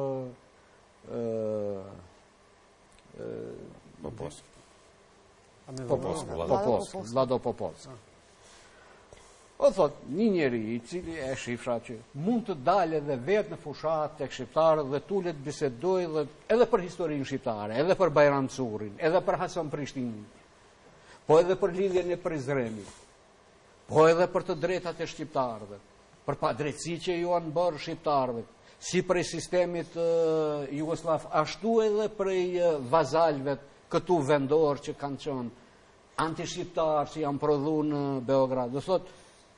Speaker 3: Popovski.
Speaker 2: Popovski, Popovski, Vlado Popovski. O thot, një njeri i cili e shifra që mund të dalë edhe vetë në fushat të shqiptarë dhe tullet bisedoj dhe edhe për historinë shqiptare, edhe për Bajram Curin, edhe për Hasan Prishtinin, po edhe për lidhjen e Prizrenit, po edhe për të drejtat e shqiptarëve, për pa drejtësi që ju anë bërë shqiptarëve, si prej sistemit uh, Jugoslav, ashtu edhe prej uh, vazalve këtu vendor që kanë qënë anti-shqiptarë që janë prodhu në Beograd. Dhe thot,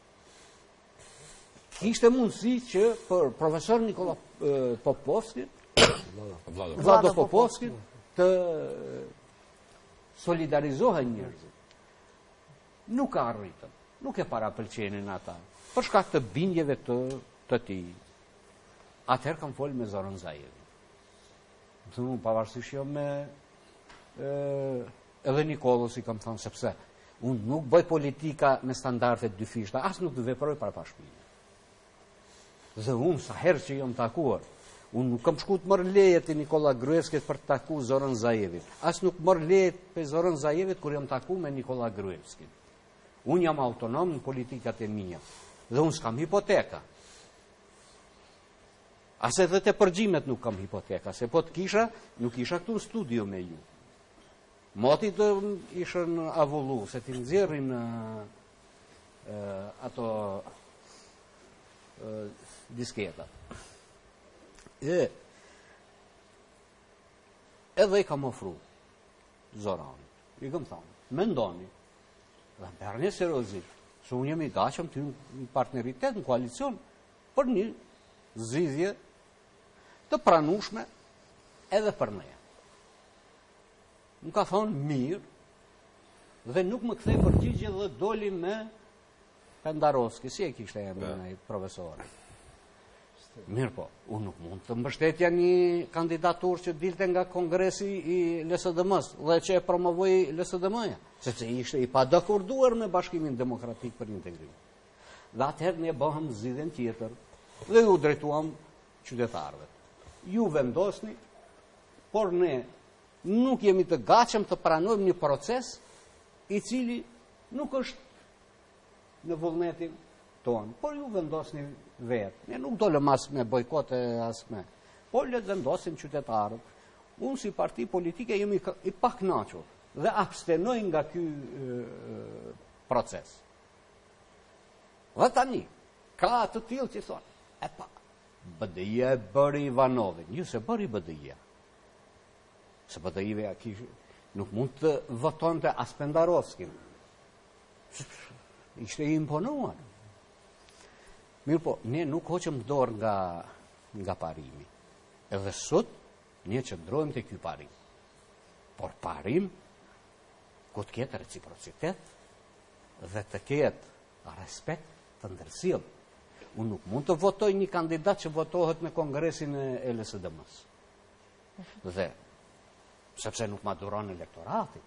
Speaker 2: kishte mundësi që për profesor Nikola uh, Popovski,
Speaker 3: Vlado,
Speaker 2: Vlado Popovski, të solidarizohen njerëzit. Nuk ka arritën, nuk e para pëlqenin ata, për shkak të bindjeve të, të ti. Atëherë kam folë me Zoran Zaevi. Më thënë, pavarësisht jo me e, edhe Nikolës i kam thënë, sepse unë nuk bëj politika me standardet dy fishta, as nuk të veproj para pashpinje. Dhe unë, sa herë që jam takuar, unë nuk kam shku të mërë lejet e Nikola Gruevskit për të taku Zoran Zaevit. As nuk mërë lejet për Zoran Zaevit kur jam taku me Nikola Gruevskit. Unë jam autonom në politikat e mija. Dhe unë s'kam hipoteka. Ase dhe të përgjimet nuk kam hipoteka, se po të kisha, nuk isha këtu në studio me ju. Moti të ishën avullu, se të nëzjerin uh, ato uh, disketa. E, edhe i kam ofru Zoran, i kam thonë, me ndoni, dhe më përnjë seriozisht, se unë jemi gachëm të një partneritet në koalicion për një zgjidhje të pranueshme edhe për ne. Më ka thonë mirë dhe nuk më kthej përgjigje dhe doli me Pendarovski, si e kishte emrin ai profesori. Mirë po, unë nuk mund të mbështetja një kandidatur që dilte nga kongresi i L S D M-s dhe që e promovoi L S D M-ja, sepse ishte i padakorduar me Bashkimin Demokratik për Integrim. Dhe atëherë ne bëhëm zgjidhjen tjetër dhe u drejtuam qytetarëve. Ju vendosni, por ne nuk jemi të gatshëm të pranojmë një proces i cili nuk është në vullnetin tonë, por ju vendosni vetë. Ne nuk dolëm as me bojkote as me, por le të vendosin qytetarët. Unë si parti politike jemi i pakënaqur dhe abstenoj nga ky e, proces. Dhe tani, ka të tillë që thonë, e pa, B D I-ja e bëri Ivanovin, ju se bëri B D I-ja. Se B D I-ja nuk mund të votonte as Pendarovskin. Ishte i imponuar. Mirë po, ne nuk hoqëm dorë nga, nga parimi. Edhe sot, ne qëndrojmë të ky parim. Por parim, ku të ketë reciprocitet dhe të ketë respekt të ndërsjellë. Unë nuk mund të votoj një kandidat që votohet në kongresin e L S D M-s. Dhe, sepse nuk ma duron elektorati.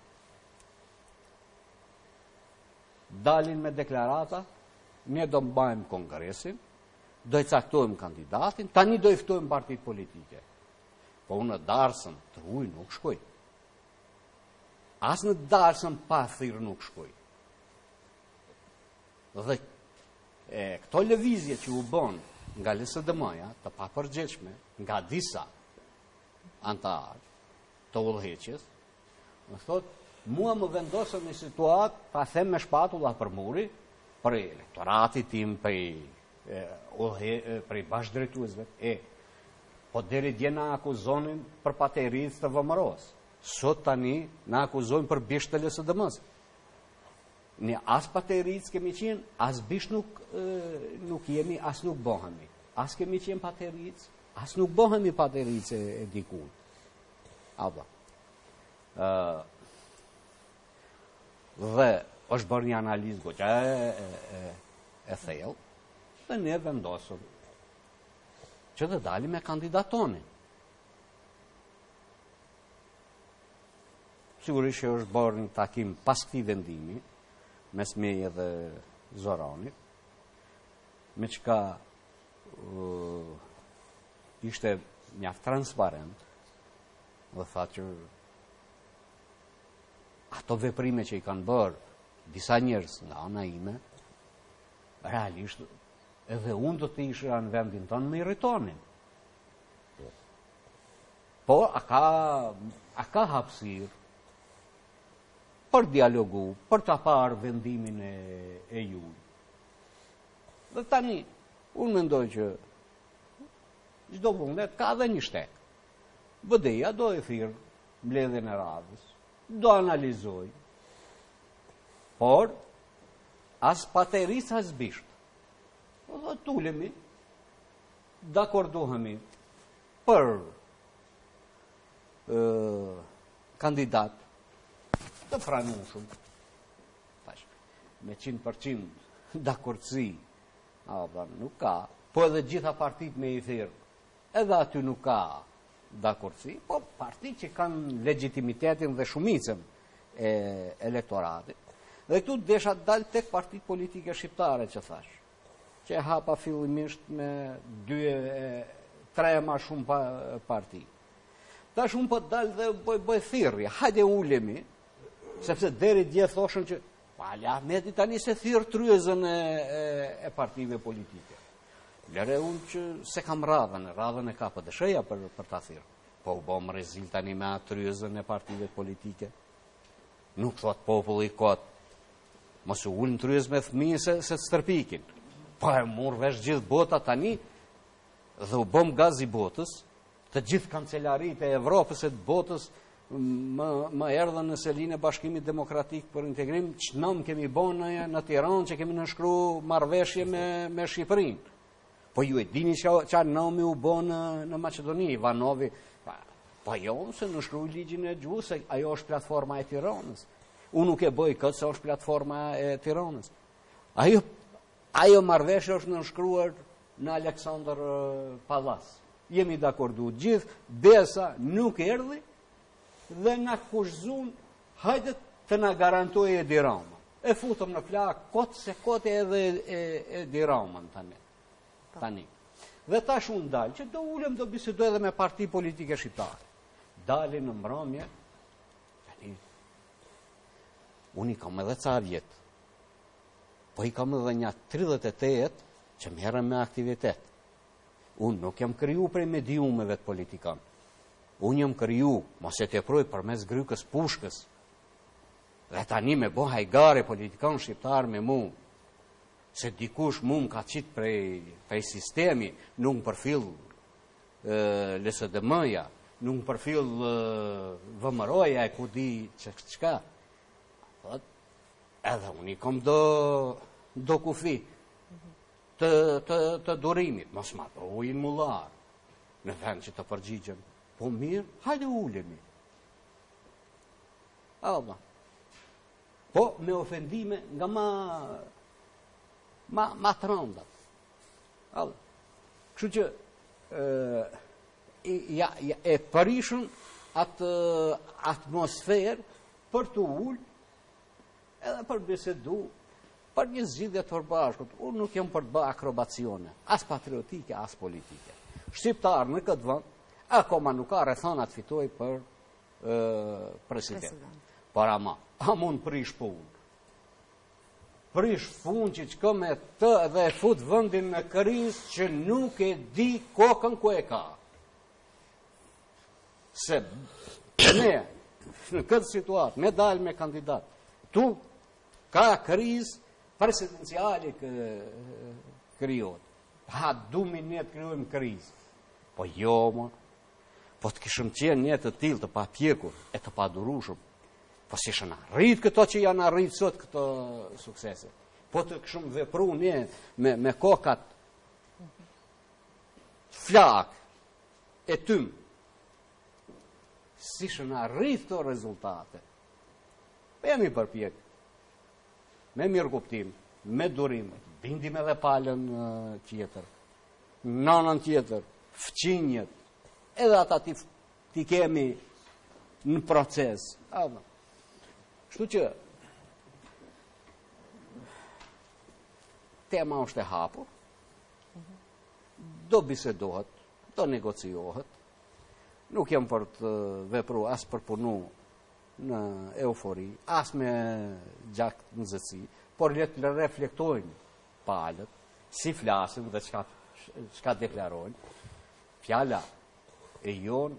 Speaker 2: Dalin me deklarata, ne do mbajmë kongresin, do i caktojmë kandidatin, tani do i ftojmë partit politike. Po unë në darsën të huj nuk shkoj. As në darsën pa thirr nuk shkoj. Dhe e, këto lëvizje që u bën nga L S D M-ja të papërgjegjshme nga disa antarë të udhëheqjes, më thot, mua më vendosën në situatë, pa them me shpatulla për muri, për elektoratit tim, për bashkëdrejtuesve, e, po deri dje na akuzonin për pateriz të V M R-os. Sot tani na akuzojnë për bisht të L S D M-s. Ne as pateriz kemi qenë, as bisht nuk, e, nuk jemi, as nuk bohemi. As kemi qenë pateriz, as nuk bohemi pateriz e, e dikun. Aba. Uh, dhe është bërë një analizë goqa e, e, e thellë dhe ne vendosëm që të dalim me kandidatonin. Sigurisht që është bërë një takim pas këtij vendimi mes meje dhe Zoranit, me çka uh, ishte mjaft transparent dhe tha që ato veprime që i kanë bërë disa njerëz nga ana ime, realisht edhe unë do të isha në vendin tonë me irritonin. Po, a ka, a ka hapësirë për dialogu, për të parë vendimin e, e ju. Dhe tani, unë mendoj që çdo vullnet ka dhe një shtek. B D-ja do e thirrë mbledhjen e radhës, do analizoj, por as pateris as bisht. Dhe tulemi, dakordohemi për e, kandidat të pranueshëm, meqind për qind dakordsi, nuk ka, po edhe gjitha partit me i thirrë, edhe aty nuk ka dakordsi, po partit që kanë legitimitetin dhe shumicën e elektoratit. Dhe këtu desha dalë tek partit politike shqiptare që thash, që hapa fillimisht me dy e tre ma shumë pa, parti. Ta shumë po dalë dhe bëj, bëj thirrje, hajde ulemi, sepse deri dje thoshën që Pali Ahmeti tani se thirr tryezën e, e, e partive politike. Lere unë që se kam radhën, radhën e ka P D S-ja për, për ta thirrë. Po u bom rezil tani me atë tryezën e partive politike. Nuk thot populli kot, mos u ulën tryezë me fëmijë se, se të stërpikin. Po e murë vesh gjithë bota tani dhe u bom gaz i botës, të gjithë kancelarit e Evropës e të botës më, më erdhën në selin e Bashkimit Demokratik për integrim, që nëmë kemi bon në, në Tiranë, që kemi nënshkru marrëveshje me, me Shqipërinë. Po ju e dini që, që nëmi u bon në, në Macedoni, Ivanovi, pa, po jo, se nënshkru ligjin e gjuhë, se ajo është platforma e Tiranës. Unë nuk e bëj këtë se është platforma e Tiranës. Ajo, ajo marrëveshje është nënshkruar në Aleksandr Pallas. Jemi dakordu gjithë, besa nuk erdhi dhe na kushzun, hajde të na garantojë Edi Rama. E futëm në flak, kotë se kote edhe e, Edi Ramën tani. tani. Dhe tash unë dalë, që do ulem do bisedoj edhe me parti politike shqiptare. Dali në mbrëmje, tani, unë i kam edhe ca vjetë, po i kam edhe një tridhjetë e tetë që më herën me aktivitet. Unë nuk jam kriju prej mediumeve të politikan. Unë jam kriju, mos e teproj përmes grykës pushkës. Dhe tani me bo hajgare politikan shqiptar me mu, se dikush mu më ka qitë prej, prej sistemi, nuk më përfil L S D M-ja, nuk më përfil V M R-ja e ku di që qka. Edhe unë i kom do, do kufi. Të, të, të durimit, mos ma të ujnë mullar, në vend që të përgjigjem, po mirë, hajde ulemi. Alba. Po me ofendime nga ma, ma, ma të rëndat. Alba. Kështu që e, ja, ja, e përishën atë atmosferë për të ullë, edhe për bisedu, për një zgjidhje të përbashkët. Unë nuk jam për të bë akrobacione, as patriotike, as politike. Shqiptarë në këtë vend, akoma nuk ka rrethana të fitoj për president. Por ama, a mund prish punë? Prish punë që që me të dhe e fut vëndin në krizë që nuk e di kokën ku e ka. Se ne, në këtë situatë, me dalë me kandidat, tu ka krizë presidenciali kryot. Ha, du minet kryojmë krizë. Po jo, më, po të kishëm qenë një të tilë të papjekur e të padurushëm, po si shëna rritë këto që janë arritë sot këto suksese. Po të kishëm vepru një me, me kokat flak e tym, si shëna rritë këto rezultate. Po jemi përpjek, me mirë kuptim, me durim, bindim edhe palën uh, tjetër, nanën tjetër, fqinjet, edhe ata ti, ti kemi në proces. Shtu që tema është e hapur, do bisedohet, do negociohet, nuk jam për të vepru as për punu në eufori, as me gjak në zëtësi, por letë le reflektojnë palët, si flasim dhe qka, qka deklarojnë, fjalla e jonë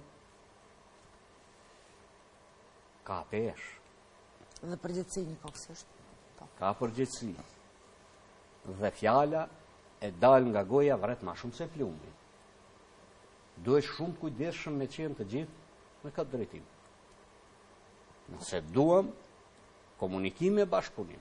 Speaker 2: ka pesh.
Speaker 1: Dhe përgjithsi një koksisht.
Speaker 2: Ka përgjithsi. Dhe fjalla e dal nga goja vret ma shumë se plumbi. Duhet shumë kujdeshëm me qenë të gjithë në këtë drejtim. Nëse duam komunikime bashkëpunim.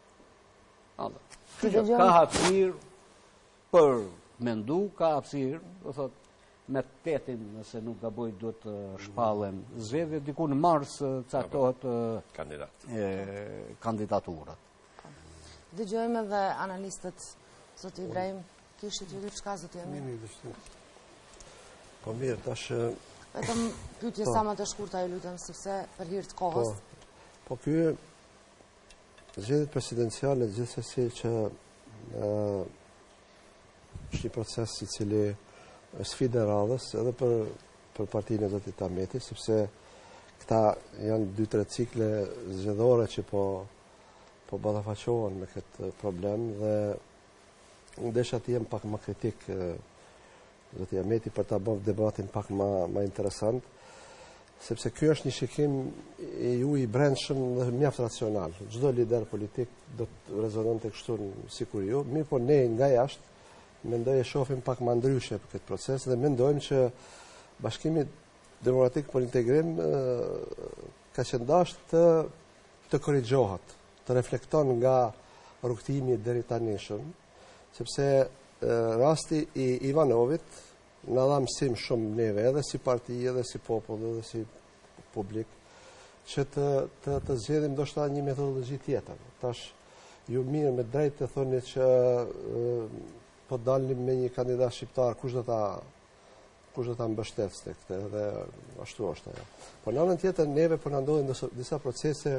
Speaker 2: Ka hapësirë për mendu, ka hapësirë, do thot, me tetin, nëse nuk gaboj, do të shpallen zvedhje, diku në mars caktohet
Speaker 3: kandidat.
Speaker 2: kandidaturat.
Speaker 1: Dëgjojmë edhe analistët, zoti Ibrahim, kishit ju diçka, zoti Emir?
Speaker 5: Mimi dështim.
Speaker 4: Po mirë, tash...
Speaker 1: Vetëm pyetje sa më të shkurta ju lutem, sepse për hir të kohës.
Speaker 4: Po, po ky zgjedhjet presidenciale gjithsesi që ë është një proces i cili sfidë e radhës edhe për për partinë e zotit Ahmeti, sepse këta janë dy tre cikle zgjedhore që po po ballafaqohen me këtë problem dhe unë desha të jem pak më kritik zoti Ahmeti për ta bërë debatin pak më më interesant, sepse ky është një shikim i ju i brendshëm dhe mjaft racional. Çdo lider politik do të rezononte kështu sikur ju, mirë po ne nga jashtë mendoj e shohim pak më ndryshe për këtë proces dhe mendojmë që Bashkimi Demokratik për Integrim ka qëndash të të korrigjohet, të reflekton nga rrugtimi deri tanishëm, sepse rasti i Ivanovit na dha mësim shumë neve, edhe si parti, edhe si popull, edhe si publik, që të të, të zgjedhim ndoshta një metodologji tjetër. Tash ju mirë me drejt të thoni që po dalim me një kandidat shqiptar, kush do ta kush do ta mbështets tek këtë, dhe ashtu është ajo. Po në anën tjetër neve po na ndodhin disa procese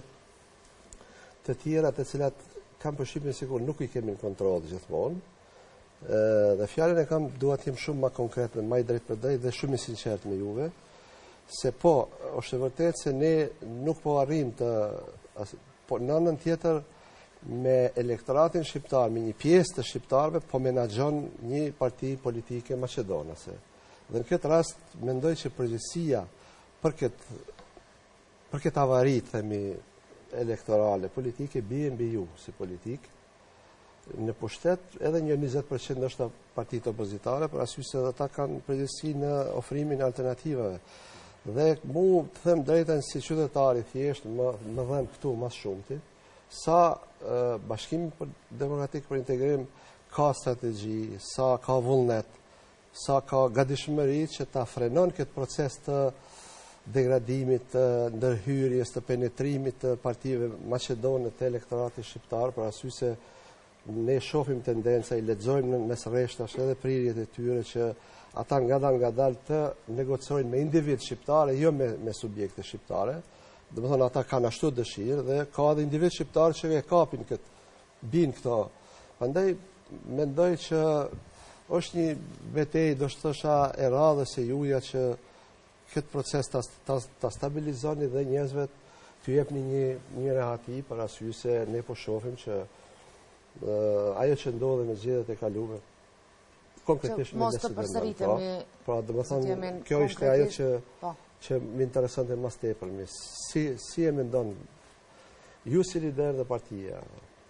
Speaker 4: të tjera të cilat kam përshtypjen sikur nuk i kemi në kontroll gjithmonë. Dhe fjalën e kam dua të jem shumë më konkret, më i drejt për drejt dhe shumë i sinqert me juve, se po është e vërtetë se ne nuk po arrim të po në anën tjetër me elektoratin shqiptar, me një pjesë të shqiptarëve, po menaxhon një parti politike maqedonase. Dhe në këtë rast mendoj që përgjegjësia për këtë për këtë avari, themi, elektorale, politike bie mbi ju si politik. Në pushtet edhe një njëzet përqind është partitë opozitare, për arsye se ata kanë përgjegjësi në ofrimin e alternativave. Dhe mu të them drejtën si qytetari thjesht më më dhem këtu më shumti, sa e, Bashkimi Demokratik për Integrim ka strategji, sa ka vullnet, sa ka gatishmëri që ta frenon këtë proces të degradimit, të ndërhyrjes, të penetrimit të partive maqedone të elektoratit shqiptar, për arsye se ne shohim tendenca, i lexojmë në mes rreshtash edhe prirjet e tyre që ata ngadalë ngadalë të negocojnë me individ shqiptare, jo me, me subjekte shqiptare. Dhe më thonë, ata kanë ashtu dëshirë dhe ka dhe individ shqiptarë që e kapin këtë, bin këto. Prandaj mendoj që është një betejë do të thosha e radhës e juja që këtë proces ta, ta, ta stabilizoni dhe njerëzve t'ju jepni një, një rehati për arsye se ne po shohim që uh, ajo që ndodhe me zgjedhjet e kaluara konkretisht me
Speaker 1: mos të përsëritemi.
Speaker 4: Pra, do të thonë, kjo ishte ajo që po. që më interesonte më tepër. Si si e mendon ju si lider dhe partia?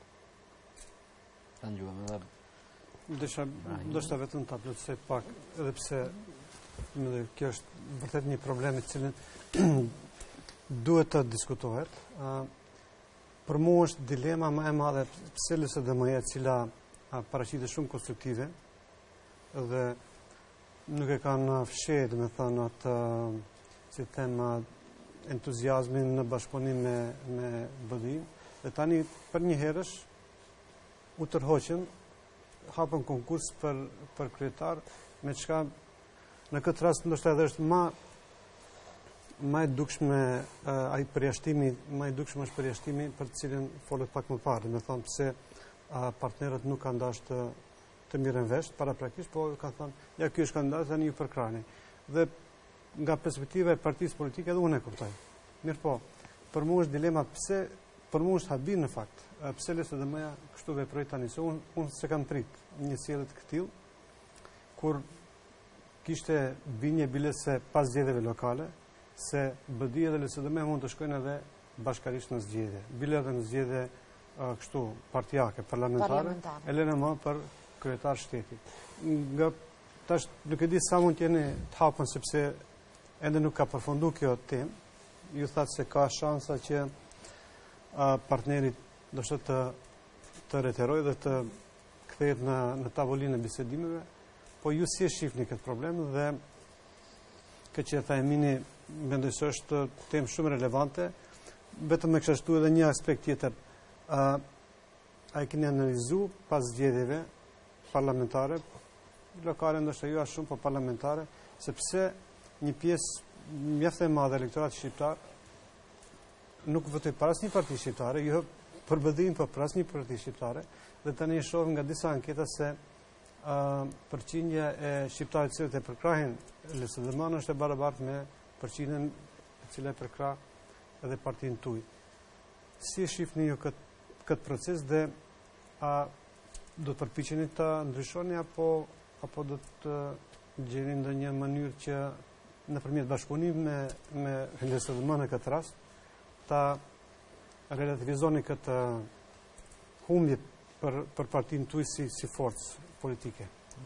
Speaker 2: Tanë gjuhëm edhe
Speaker 5: Desha, ndoshta vetëm ta plotësoj pak, edhe pse më kjo është vërtet një problem i cilin duhet të diskutohet. Uh, për mua është dilema më e madhe pse L S D M-ja, e cila uh, paraqitet shumë konstruktive dhe nuk e kanë fshehur, domethënë atë uh, si tema entuziazmin në bashkëpunim me me B D I-n, dhe tani për një herësh u tërhoqën, hapën konkurs për për kryetar, me çka në këtë rast ndoshta edhe është më më e dukshme uh, ai përjashtimi, më i dukshëm është përjashtimi për të cilin folët pak më parë, me thonë pse uh, partnerët nuk kanë dashur të të mirën vesh paraprakisht, po kanë thënë, ja ky është kandidat, tani ju përkrahani. Dhe nga perspektiva e partisë politike edhe unë e kuptoj. Mirë po, për mua është dilema pse, për mua është habi në fakt, pse L S D M-ja kështu veproi tani, se unë unë se kam prit një sjellje të këtill, kur kishte binje bile se pas zgjedhjeve lokale, se B D I dhe L S D M mund të shkojnë edhe bashkarisht në zgjedhje. Bile edhe në zgjedhje uh, kështu partijake, parlamentare, parlamentare. E lënë më për kryetar shteti. Nga tash nuk e di sa mund të jeni të hapën, sepse ende nuk ka përfunduar kjo temë. Ju thatë se ka shansa që uh, partnerit do të të të reteroj dhe të kthehet në në tavolinë e bisedimeve, po ju si e shihni këtë problem dhe këtë që tha Emini, mendoj se është temë shumë relevante, vetëm me kështu edhe një aspekt tjetër. Uh, a e keni analizuar pas zgjedhjeve parlamentare, lokale ndoshta jo as shumë, po parlamentare, sepse një pjesë mjaft e madhe e elektoratit shqiptar nuk votoi për asnjë parti shqiptare, jo për B D I-n, po për asnjë parti shqiptare, dhe tani e shohim nga disa anketa se uh, përqindja e shqiptarëve që e përkrahin L S D M-n është e barabartë me përqindjen e cila e përkrah edhe partinë tuaj. Si e shihni ju këtë këtë proces dhe a do të përpiqeni të ndryshoni apo apo do të gjeni ndonjë mënyrë që nëpërmjet bashkëpunimit me me L S D M-n në këtë rast ta relativizoni këtë humbje për për partinë tuaj si si forcë politike.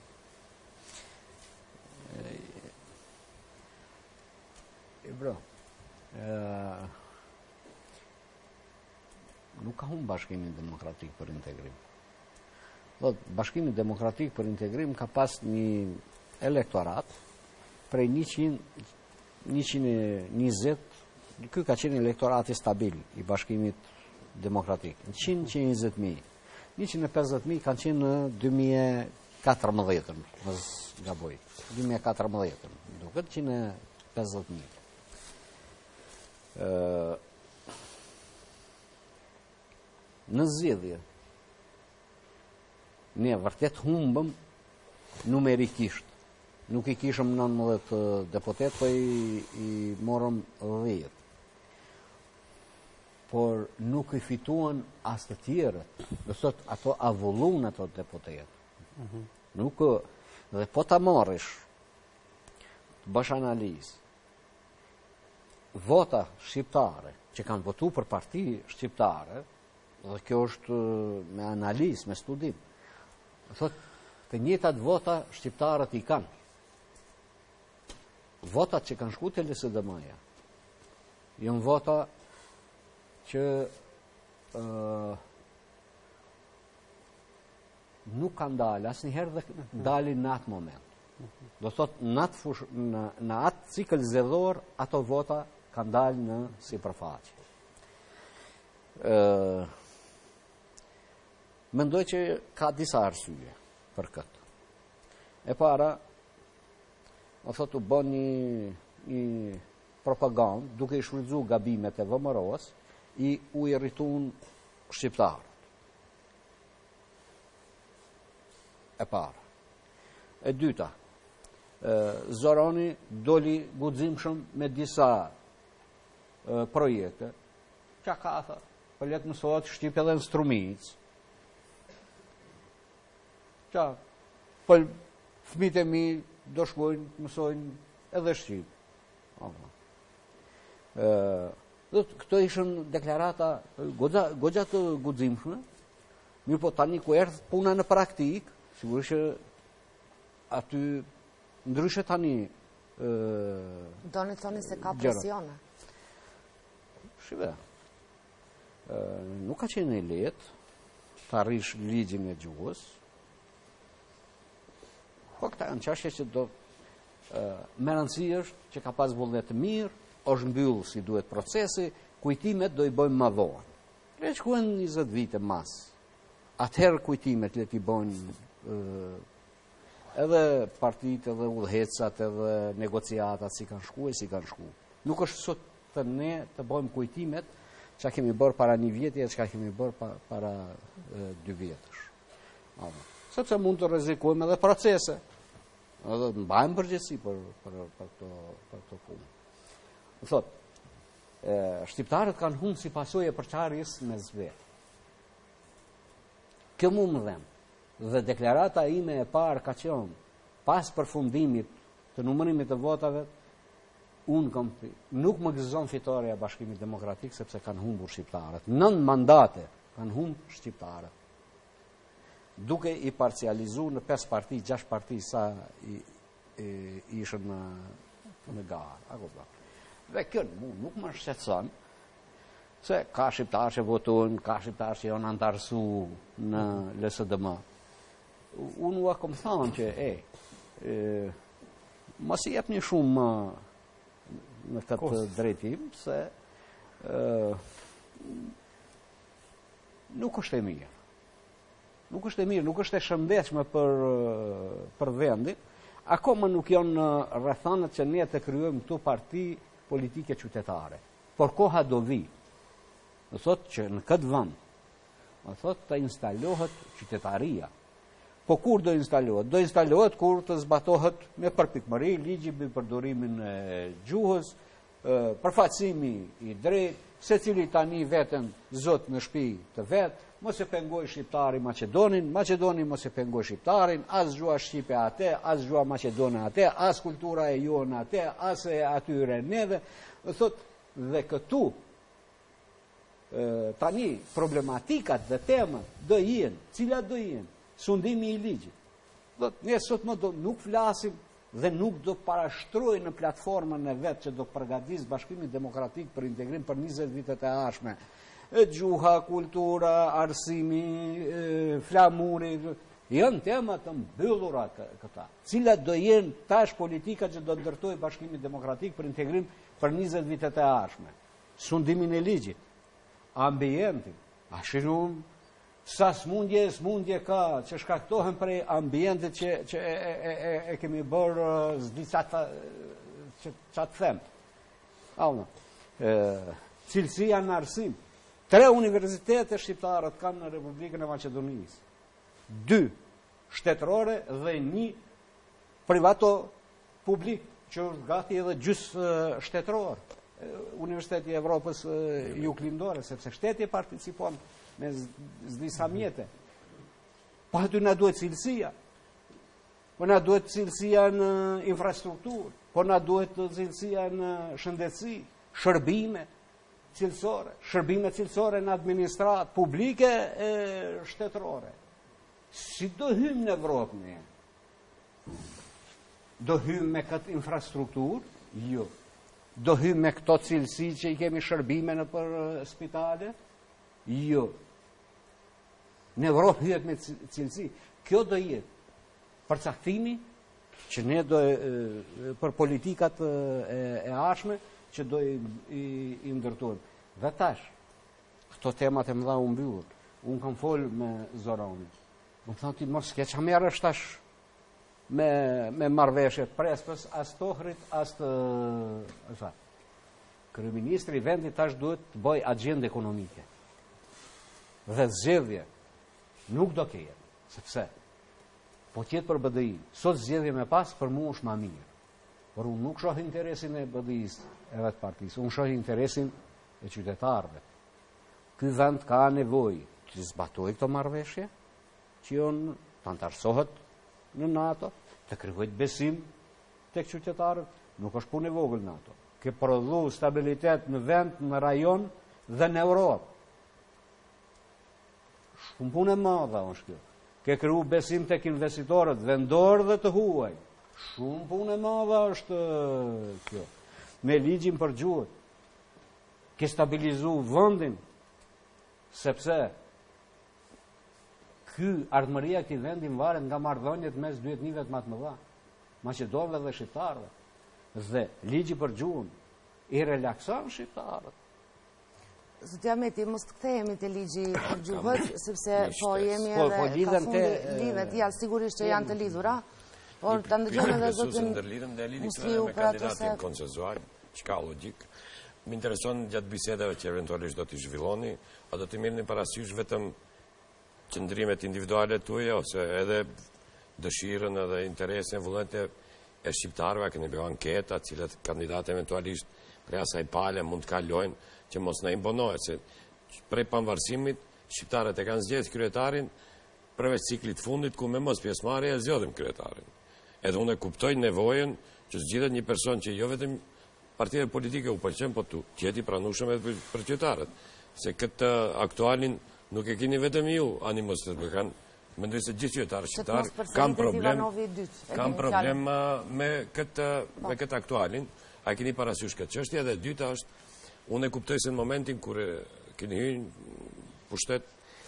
Speaker 2: E bro. Uh, nuk ka humbë Bashkimi Demokratik për Integrim. Do Bashkimi Demokratik për Integrim ka pas një elektorat prej njëqind e njëzet, ky ka qenë elektorati stabil i Bashkimit Demokratik. njëqind e njëzet mijë. njëqind e pesëdhjetë mijë kanë qenë në dy mijë e katërmbëdhjetë, mos gaboj. dy mijë e katërmbëdhjetë, duket njëqind e pesëdhjetë mijë. Uh, në zgjedhje ne vërtet humbëm numerikisht, nuk i kishëm nëntëmbëdhjetë deputet, po i, i morëm dhjetë, por nuk i fituan as të tjerët, do thot ato avullun ato deputet. Mm-hmm. Nuk, dhe po ta marrish të bësh analizë vota shqiptare që kanë votu për parti shqiptare, dhe kjo është me analizë, me studim, thot të njëjtat vota shqiptarët i kanë. Votat që kanë shku te L S D M-ja janë vota që uh, nuk kanë dalë asnjëherë dhe dalin në atë moment. Do thot në atë fush, në, në atë cikël zgjedhor ato vota kanë dalë në sipërfaqe. Uh, mendoj që ka disa arsye për këtë. E para, më thot u bën një, një propagandë duke i shfrytzuar gabimet e V M R-s, i u irrituan shqiptarët. E para. E dyta, Zorani doli guximshëm me disa projekte. Qa ka tha? Po letë mësohet Shqip edhe në Strumic. Qa? Po fëmijët e mi do shkojnë, mësojnë edhe Shqip. Këto ishën deklarata goxha të guximshme, mirë po tani ku erdhë puna në praktik, sigurisht që aty ndryshe tani
Speaker 1: do një thoni se ka presione.
Speaker 2: Shive, nuk ka qenë e letë të arrish ligjin e gjuhës, po këta janë qashje që do me rëndësi është që ka pas vullnet të mirë, është mbyllë si duhet procesi, kujtimet do i bëjmë më vonë. Le që kuen njëzet vite mas. Atëherë kujtimet le t'i bëjmë edhe partit, edhe udhëhecat, edhe negociatat, si kanë shku e si kanë shku. Nuk është sot të ne të bëjmë kujtimet që kemi bërë para një vjeti e që kemi bërë para dy vjetësh. Sepse mund të rrezikojmë edhe procese, edhe të mbajmë përgjithësi për këto punë. Thot, shqiptarët kanë hunë si pasojë e përçarjes me zvetë. Kjo mu më dhemë, dhe deklarata ime e parë ka qenë, pas përfundimit të numërimit të votave, unë kam, nuk më gëzon fitoria Bashkimit Demokratik, sepse kanë humbur shqiptarët. Nën mandate kanë humbur shqiptarët. Duke i parcializu në pesë parti, gjashtë parti sa i, i, ishën në, në garë. Ako da. Dhe kjo nuk më shqetëson, se ka shqiptarë që votojnë, ka shqiptarë që janë antarësu në L S D M. Unë ua kom thonë që, e, e mos i jep një shumë në këtë drejtim, se e, nuk është e mirë. Nuk është e mirë, nuk është e shëndetshme për, për vendin, akoma nuk janë rrethanat që ne të kryojmë këtu parti politike qytetare. Por koha do vi. Në thot që në këtë vend, në thot të instalohet qytetaria. Po kur do instalohet? Do instalohet kur të zbatohet me përpikmëri, ligji mbi përdorimin e gjuhës, përfaqësimi i drejtë, secili tani veten zot në shtëpi të vet, mos e pengoj shqiptari Maqedonin, Maqedoni mos e pengoj shqiptarin, as gjua shqipe atë, as gjua maqedone atë, as kultura e jonë atë, as e atyre neve. Thot, dhe këtu e, tani problematikat dhe temët do jenë, cilat do jenë, sundimi i ligjit. Thot, ne sot më do nuk flasim dhe nuk do parashtroj në platformën e vetë që do përgatis Bashkimi Demokratik për integrim për njëzet vitet e ardhshme. Gjuha, kultura, arsimi, flamuri, janë tema të mbyllura këta. Cilat do jenë tash politika që do ndërtoj Bashkimi Demokratik për integrim për njëzet vitet e ardhshme. Sundimin e ligjit, ambientin, ashirum, sa smundje, smundje ka, që shkaktohen prej ambientit që, që e, e, e, e kemi bërë zdi qatë që, që të them. Alna, e, cilësia në arsim. Tre universitete shqiptarët kanë në Republikën e Maqedonisë. Dy shtetërore dhe një privato publik, që është gati edhe gjys shtetëror. Universiteti i Evropës Juklindore, sepse shteti participon me disa mjete. Po aty na duhet cilësia. Po na duhet cilësia në infrastrukturë, po na duhet cilësia në shëndetësi, shërbime cilësore, shërbime cilësore në administratë publike e shtetërore. Si do hymë në Evropë ne? Do hymë me këtë infrastrukturë? Jo. Do hymë me këto cilësi që i kemi shërbime në për spitale? Jo. Në Evropë hyet me cilësi. Kjo do jetë përcaktimi që ne do e, për politikat e, e ardhshme që do i, i, i ndërtojmë. Dhe tash, këto temat e mëdha u mbyllën. Unë kam folë me Zoranin. Më thonë ti mos ke çamerë është tash me, me marrëveshjet prespës, as Tohrit, as të... Asa, kryeministri i vendit tash duhet të bëj agjendë ekonomike. Dhe zgjedhje nuk do kejet, sepse po tjetë për B D I. Sot zgjedhje me pas për mua është ma mirë. Por unë nuk shoh interesin e B D I-s edhe të partisë, unë shoh interesin e qytetarëve. Ky vend ka nevojë të zbatoj këto marrëveshje, që janë të antarësohet në NATO, të krijojë besim tek qytetarët, nuk është punë e vogël NATO. Ke prodhu stabilitet në vend, në rajon dhe në Europë. Shumë punë e madhe është kjo. Ke kriju besim tek investitorët vendor dhe të huaj. Shumë punë e madhe është kjo. Me ligjin për gjuhët. Ke stabilizu vendin, sepse ky ardhmëria e këtij vendi varet nga marrëdhëniet mes dy etnive të më të mëdha, maqedonëve dhe shqiptarëve. Dhe ligji për gjuhën i relakson shqiptarët.
Speaker 1: Zoti Ahmeti, mos të kthehemi te ligji për gjuhët, sepse po jemi
Speaker 2: Po,
Speaker 1: edhe
Speaker 2: po,
Speaker 1: ka
Speaker 2: lidhen
Speaker 1: fundi
Speaker 2: te-
Speaker 1: lidhet, ja, sigurisht që janë të lidhura. Por ta ndëgjojmë edhe zotin
Speaker 3: ndërlidhen dhe lidhni këto
Speaker 1: Musliu
Speaker 3: me
Speaker 1: për ato
Speaker 3: kandidatin
Speaker 1: se
Speaker 3: konsenzual, që ka logjik. Më intereson gjatë bisedave që eventualisht do t'i zhvilloni, a do t'i merrni parasysh vetëm qëndrimet individuale tuaja ose edhe dëshirën edhe interesin vullnetin e shqiptarëve, keni bërë anketa, cilat kandidatë eventualisht prej asaj pale mund të kalojnë që mos na imponohet, se prej pavarësimit shqiptarët e kanë zgjedhur kryetarin përveç ciklit fundit ku me mos pjesëmarrje e zgjodhim kryetarin. Edhe unë e kuptoj nevojën që zgjidhet një person që jo vetëm partitë politike u pëlqen, po tu qeti pranueshëm edhe për qytetarët. Se këtë aktualin nuk e keni vetëm ju animositet, por kanë mendoj se gjithë qytetarët shqiptar kanë problem, kanë problem me këtë me këtë aktualin. A keni parasysh këtë çështje? Dhe e dyta është, unë e kuptoj se në momentin kur e keni hyrë pushtet,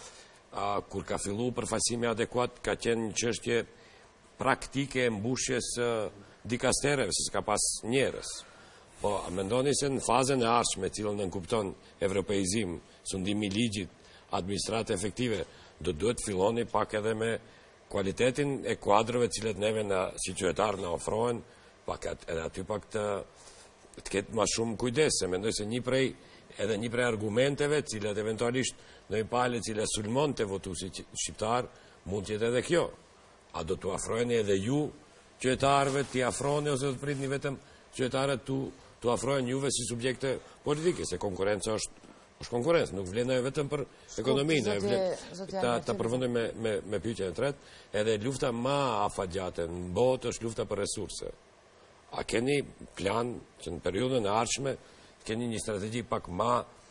Speaker 3: a, kur ka fillu përfaqësimi adekuat, ka qenë një çështje praktike e mbushjes uh, dikastereve, se s'ka pas njerëz. Po, a mendoni se në fazën e ardhshme, cilën në kupton evropeizim, sundimi i ligjit, administratë efektive, do duhet filloni pak edhe me kualitetin e kuadrove cilet neve na, si qytetarë na ofrohen, pak at, edhe aty pak të, të ketë ma shumë kujdes, se mendoj se një prej edhe një prej argumenteve cilat eventualisht në i pale cilat sulmon të votuesi shqiptar, mund tjetë edhe kjo. A do të afrojeni edhe ju qytetarëve, t'i afroni ose do të pritni vetëm qytetarët t'u t'u afrojnë juve si subjekte politike, se konkurenca është është konkurencë, nuk vlen ajo vetëm për ekonominë, ajo vlen ta ta përfundoj me me me pyetjen e tretë, edhe lufta më afatgjate në botë është lufta për resurse. A keni plan që në periudhën e ardhshme keni një strategji pak më,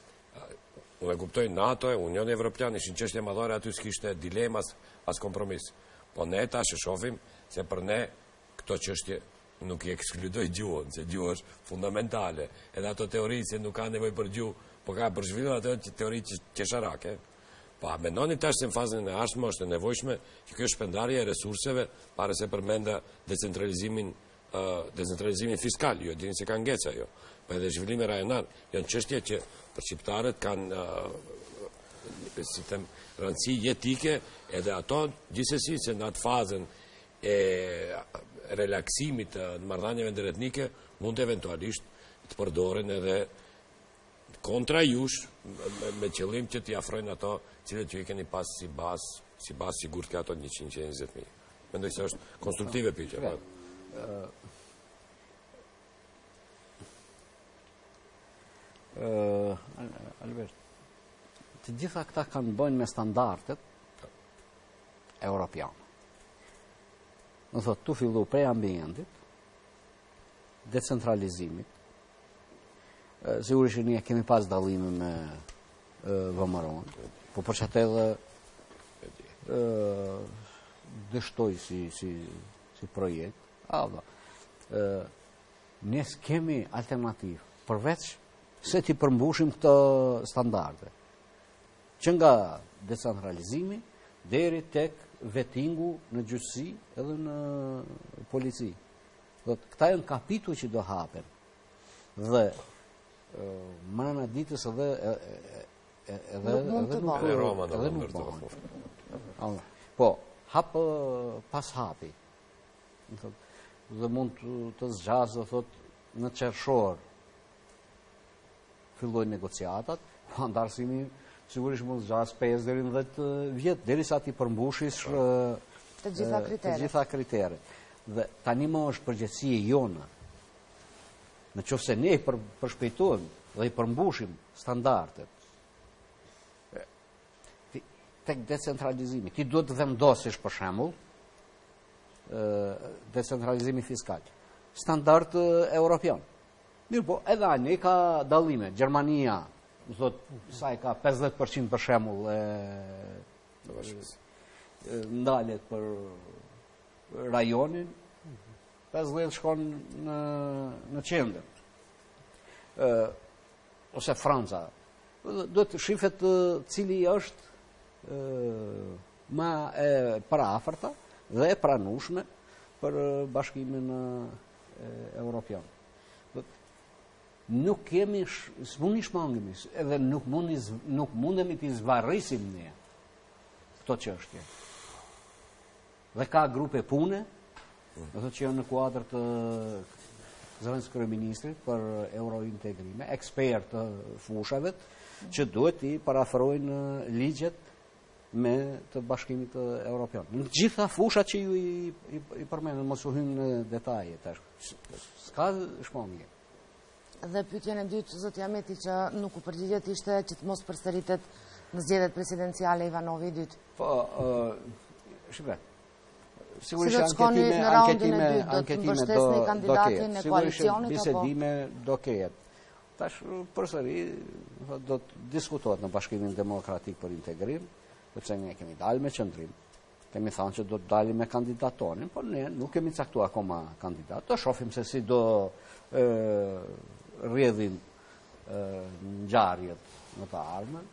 Speaker 3: unë e kuptoj NATO e Unioni Evropian ishin çështje madhore, aty s'kishte dilemas as kompromis. Po ne tash e shohim se për ne këto çështje nuk i ekskludoj gjuhën, se gjuhë është fundamentale. Edhe ato teori se nuk ka nevojë për gjuhë, po ka për zhvillim ato teori qesharake. Po a mendoni tash se në fazën e ardhshme është e nevojshme që kjo shpërndarje e resurseve, para se përmenda decentralizimin uh, decentralizimin fiskal, ju e dini se ka ngecë ajo, po edhe zhvillimi rajonar, janë çështje që për shqiptarët kanë uh, si them rëndësi jetike, edhe ato gjithsesi se në atë fazën e relaksimit të marrëdhënieve ndëretnike mund eventualisht të përdoren edhe kontra jush me, me qëllim që t'i afrojnë ato cilët që i keni pas si bas, si bas sigurt ka ato njëqind e njëzet mijë. Mendoj se është konstruktive pyetja.
Speaker 2: Uh, uh, Albert, të gjitha këta kanë bëjnë me standardet europiane. Në thotë, tu fillu prej ambientit, decentralizimit, sigurisht ne kemi pas dallime me vëmëron, po për çatë edhe ë dështoj si si si projekt. Ava. ë ne kemi alternativë përveç se ti përmbushim këto standarde. Që nga decentralizimi deri tek vetingu në gjyqësi edhe në polici. Do të këta janë kapituj që do hapen. Dhe mëna ditës edhe edhe edhe nuk
Speaker 3: e Roma
Speaker 2: edhe
Speaker 3: në
Speaker 2: nuk
Speaker 3: ndërto.
Speaker 2: bëhen. Po, hap pas hapi. Dhe mund të zgjasë, thot, në qershor fillojnë negociatat, po antarësimi sigurisht mund zgjas pesë deri në dhjetë vjet, derisa ti përmbushish
Speaker 1: Të gjitha
Speaker 2: Të
Speaker 1: kriteret.
Speaker 2: gjitha kriteret. Dhe tani më është përgjegjësia jona. Në qoftë se ne i për, përshpejtojmë dhe i përmbushim standardet ti, tek decentralizimi, ti duhet të vendosësh për shembull decentralizimi fiskal. Standard europian. Mirë po, edhe ani ka dallime. Gjermania, më thot, sa e ka pesëdhjetë përqind për shembull e ndalet për rajonin, pesëdhjetë shkon në në qendër. Ë ose Franca. Duhet të shifet cili është ë më e paraafërta dhe e pranueshme për bashkimin e, europian. Nuk kemi, s'mundi shmangemi, edhe nuk mundi, nuk mundemi t'i zvarrisim ne këto çështje. Dhe ka grupe pune, do thotë që janë në kuadër të zëvendës kryeministrit për eurointegrime, ekspert të fushave, që duhet i parafrojnë ligjet me të bashkimit europian. Në gjitha fushat që ju i, i, i përmendën, mos u hymë në detaje tash. S'ka shmangje.
Speaker 1: Dhe pyetjen e dytë, zoti Ahmeti, që nuk u përgjigjet, ishte që të mos përsëritet në zgjedhjet presidenciale Ivanovi i dytë.
Speaker 2: Po, uh, shqipe,
Speaker 1: sigurisht anketime, anketime, do të mbështesni kandidatin e koalicionit,
Speaker 2: bisedime do ketë. Tash përsëri do të diskutohet në Bashkimin Demokratik për Integrim, sepse ne kemi dalë me qëndrim. Kemi thënë që do të dalim me kandidatonin, por ne nuk kemi caktuar akoma kandidat. Do shohim se si do e, rrjedhin ngjarjet në të ardhmen.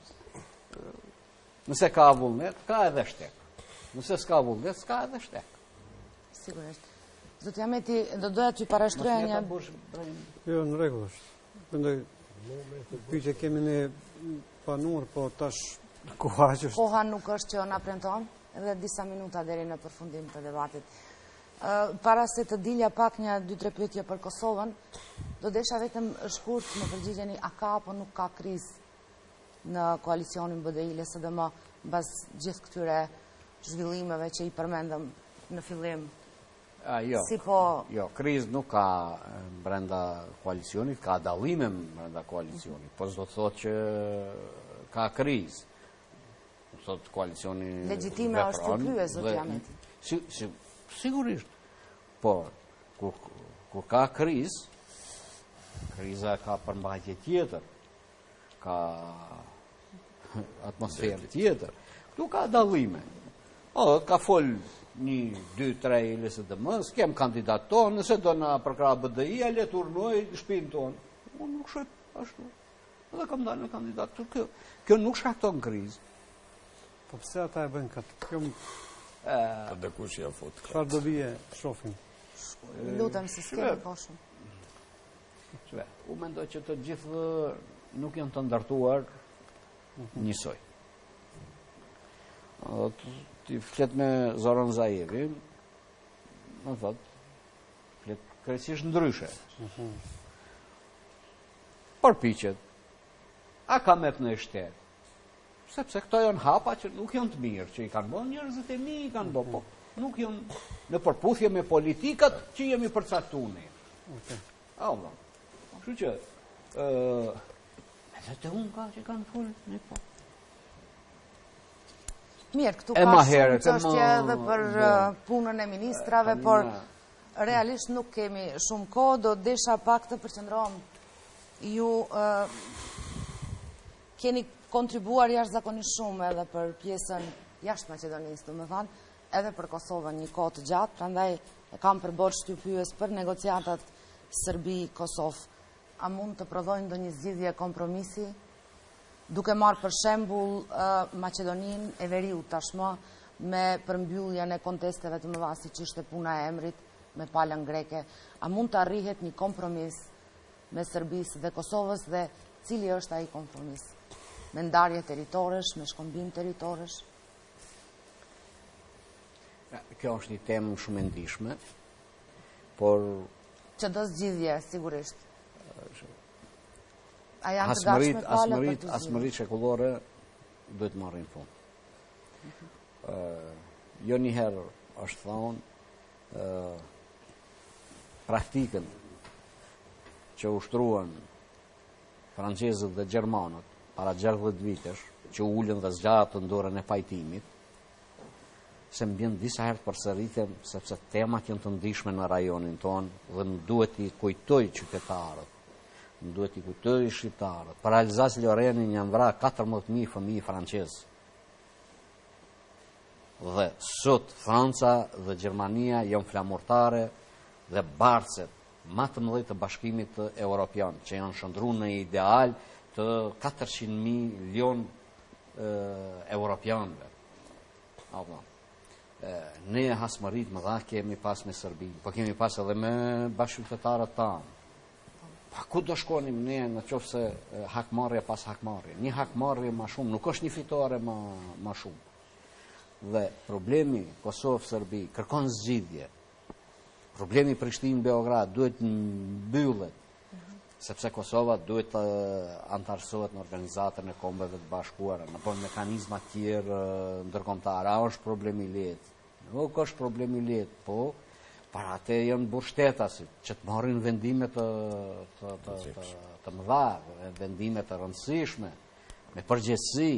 Speaker 2: Nëse ka vullnet, ka edhe shtek. Nëse s'ka vullnet, s'ka edhe shtek.
Speaker 1: Sigurisht. Zoti Ahmeti, do doja t'ju parashtroja një...
Speaker 5: Jo, në rregull është. Mendoj, pyetje kemi ne panuar, po tash koha është.
Speaker 1: Koha nuk është që na premton, edhe disa minuta deri në përfundim të debatit. Uh, para se të dilja pak një dy tre pyetje për Kosovën, do desha vetëm shkurt më përgjigjeni, a ka apo nuk ka krizë në koalicionin B D I L S D M mbas gjithë këtyre zhvillimeve që i përmendëm në fillim?
Speaker 2: A, jo,
Speaker 1: si po...
Speaker 2: jo, krizë nuk ka brenda koalicionit, ka dallime brenda koalicionit, po s'do të thotë që ka krizë. Thot koalicioni
Speaker 1: legjitime është të pyes, zoti Ahmeti.
Speaker 2: Si, si, sigurisht. Po, kur, kur ka krizë, kriza ka përmbajtje tjetër, ka atmosferë tjetër. Ktu ka dallime. O, ka fol një, dy, tre i L S D M, s'kem kandidat tonë, nëse do na përkrah B D I-a, le të urnoj shtëpinë tonë. Unë nuk shoj ashtu. Edhe kam dalë me kandidat. Kjo, kjo nuk shkakton krizë.
Speaker 5: Po pse ata e bëjnë këtë? Kjo
Speaker 3: Po dhe kush ja fut.
Speaker 5: çfarë do vije shohim.
Speaker 1: Lutem se s'kemi kohë.
Speaker 2: Çve, u mendoj që të gjithë nuk janë të ndërtuar njësoj. Ti flet me Zoran Zaevin, më thot, flet krejtësisht ndryshe. Përpiqet. A ka mep në shtet? Sepse këto janë hapa që nuk janë të mirë, që i kanë bërë njerëzit e mi, i kanë bërë, po nuk janë në përputhje me politikat që jemi përcaktuar ne.
Speaker 5: Okay.
Speaker 2: Allah. Kështu që ë edhe të unë ka që kanë folë, ne po.
Speaker 1: Mirë, këtu ka shumë çështje edhe për punën e ministrave, por realisht nuk kemi shumë kohë, do desha pak të përqendrohem. Ju keni kontribuar jashtëzakonisht shumë edhe për pjesën jashtë Maqedonisë, domethënë, edhe për Kosovën një kohë të gjatë, prandaj e kam për borxh t'ju pyes për negociatat Serbi-Kosovë. A mund të prodhojnë ndonjë zgjidhje kompromisi, duke marrë për shembull uh, Maqedoninë e Veriut tashmë me përmbylljen e kontesteve të mëdha siç ishte puna e emrit me palën greke, a mund të arrihet një kompromis me Serbisë dhe Kosovës dhe cili është ai kompromis? Me ndarje territoresh, me shkëmbim territoresh?
Speaker 2: Kjo është një temë shumë e ndihshme, por
Speaker 1: që do zgjidhje sigurisht. A janë të gatshme palë për të
Speaker 2: asmërit shekullore duhet marrin fund. Uh, jo një herë është thonë praktikën që ushtruan francezët dhe gjermanët para gjashtëdhjetë vitesh, që ullën dhe zgjatën dorën e pajtimit, se më bjen disa herë përsëritem sepse temat janë të ndryshme në rajonin tonë dhe më duhet i kujtoj qytetarët, më duhet i kujtoj shqiptarët. Për Alsace-Lorraine janë vrarë katërmbëdhjetë mijë fëmijë francezë. Dhe sot Franca dhe Gjermania janë flamurtare dhe barcet më të mëdhej të Bashkimit Evropian, që janë shndruar në ideal të katërqind mijë lion europianëve. Apo. Ne hasmërit më dha kemi pas me Serbinë, po kemi pas edhe me bashkëqytetarët tanë. Pa ku do shkonim ne në qoftë se hakmarrje pas hakmarrje. Një hakmarrje më shumë nuk është një fitore më më shumë. Dhe problemi Kosovë-Serbi kërkon zgjidhje. Problemi Prishtinë-Beograd duhet mbyllet, sepse Kosova duhet të antarësohet në organizatën e kombeve të bashkuara, në bon mekanizma tjerë ndërkombëtare. A është problemi lehtë? Nuk është problemi lehtë, po para te janë bushtetasit që të marrin vendime të, të, të, të, të mëdha, vendime të rëndësishme, me përgjegjësi.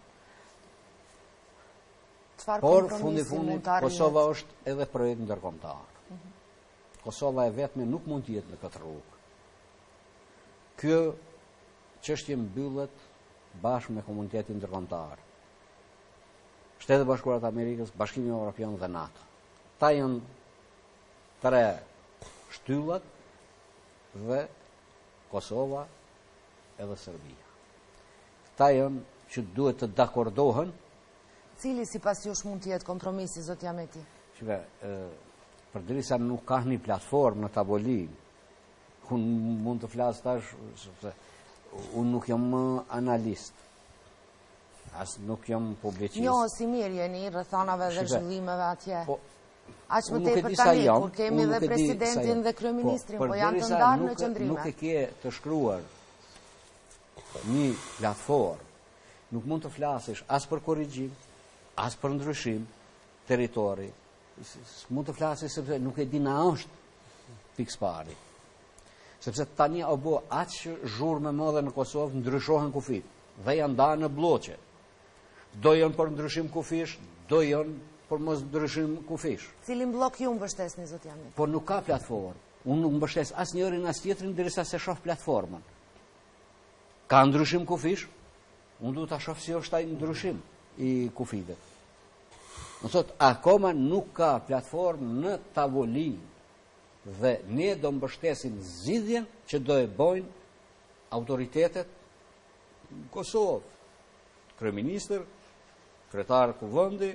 Speaker 2: Por, fundi fundi, Kosova është edhe projekt ndërkombëtar. Kosova e vetme nuk mund të jetë në këtë rrugë. Kjo çështje mbyllet bashkë me komunitetin ndërkombëtar. Shtetet e Bashkuara të Amerikës, Bashkimi Evropian dhe NATO. Ta janë tre shtyllat dhe Kosova edhe Serbia. Ta janë që duhet të dakordohen.
Speaker 1: Cili sipas jush mund të jetë kompromisi, zot Jameti?
Speaker 2: Shikoj, përderisa nuk ka një platformë në tavolinë, unë mund të flasë tash, sepse unë nuk jam analist, as nuk jam publicist.
Speaker 1: Jo, si mirë jeni rrethonave dhe zhvillimeve atje.
Speaker 2: Po,
Speaker 1: aq më tepër tani, kur kemi dhe presidentin dhe kryeministrin, po janë të ndarë në qëndrime.
Speaker 2: Nuk e ke të shkruar një platformë, nuk mund të flasësh as për korrigjim, as për ndryshim territori. Mund të flasësh sepse nuk e di na është pikëspari. Sepse tani o bo aq zhurmë më dhe në Kosovë ndryshohen kufit dhe janë ndarë në bloqe. Do janë për ndryshim kufish, do janë për mos ndryshim kufish.
Speaker 1: Cilin blok ju mbështesni, zot Jameti?
Speaker 2: Po nuk ka platformë. Unë nuk mbështes as njërin as tjetrin derisa se shoh platformën. Ka ndryshim kufish? Unë duhet ta shoh si është ai ndryshim i kufive. Në thot, akoma nuk ka platformë në tavolinë dhe ne do mbështesim zgjidhjen që do e bojnë autoritetet në Kosovë. Kryeministër, kryetar kuvendi,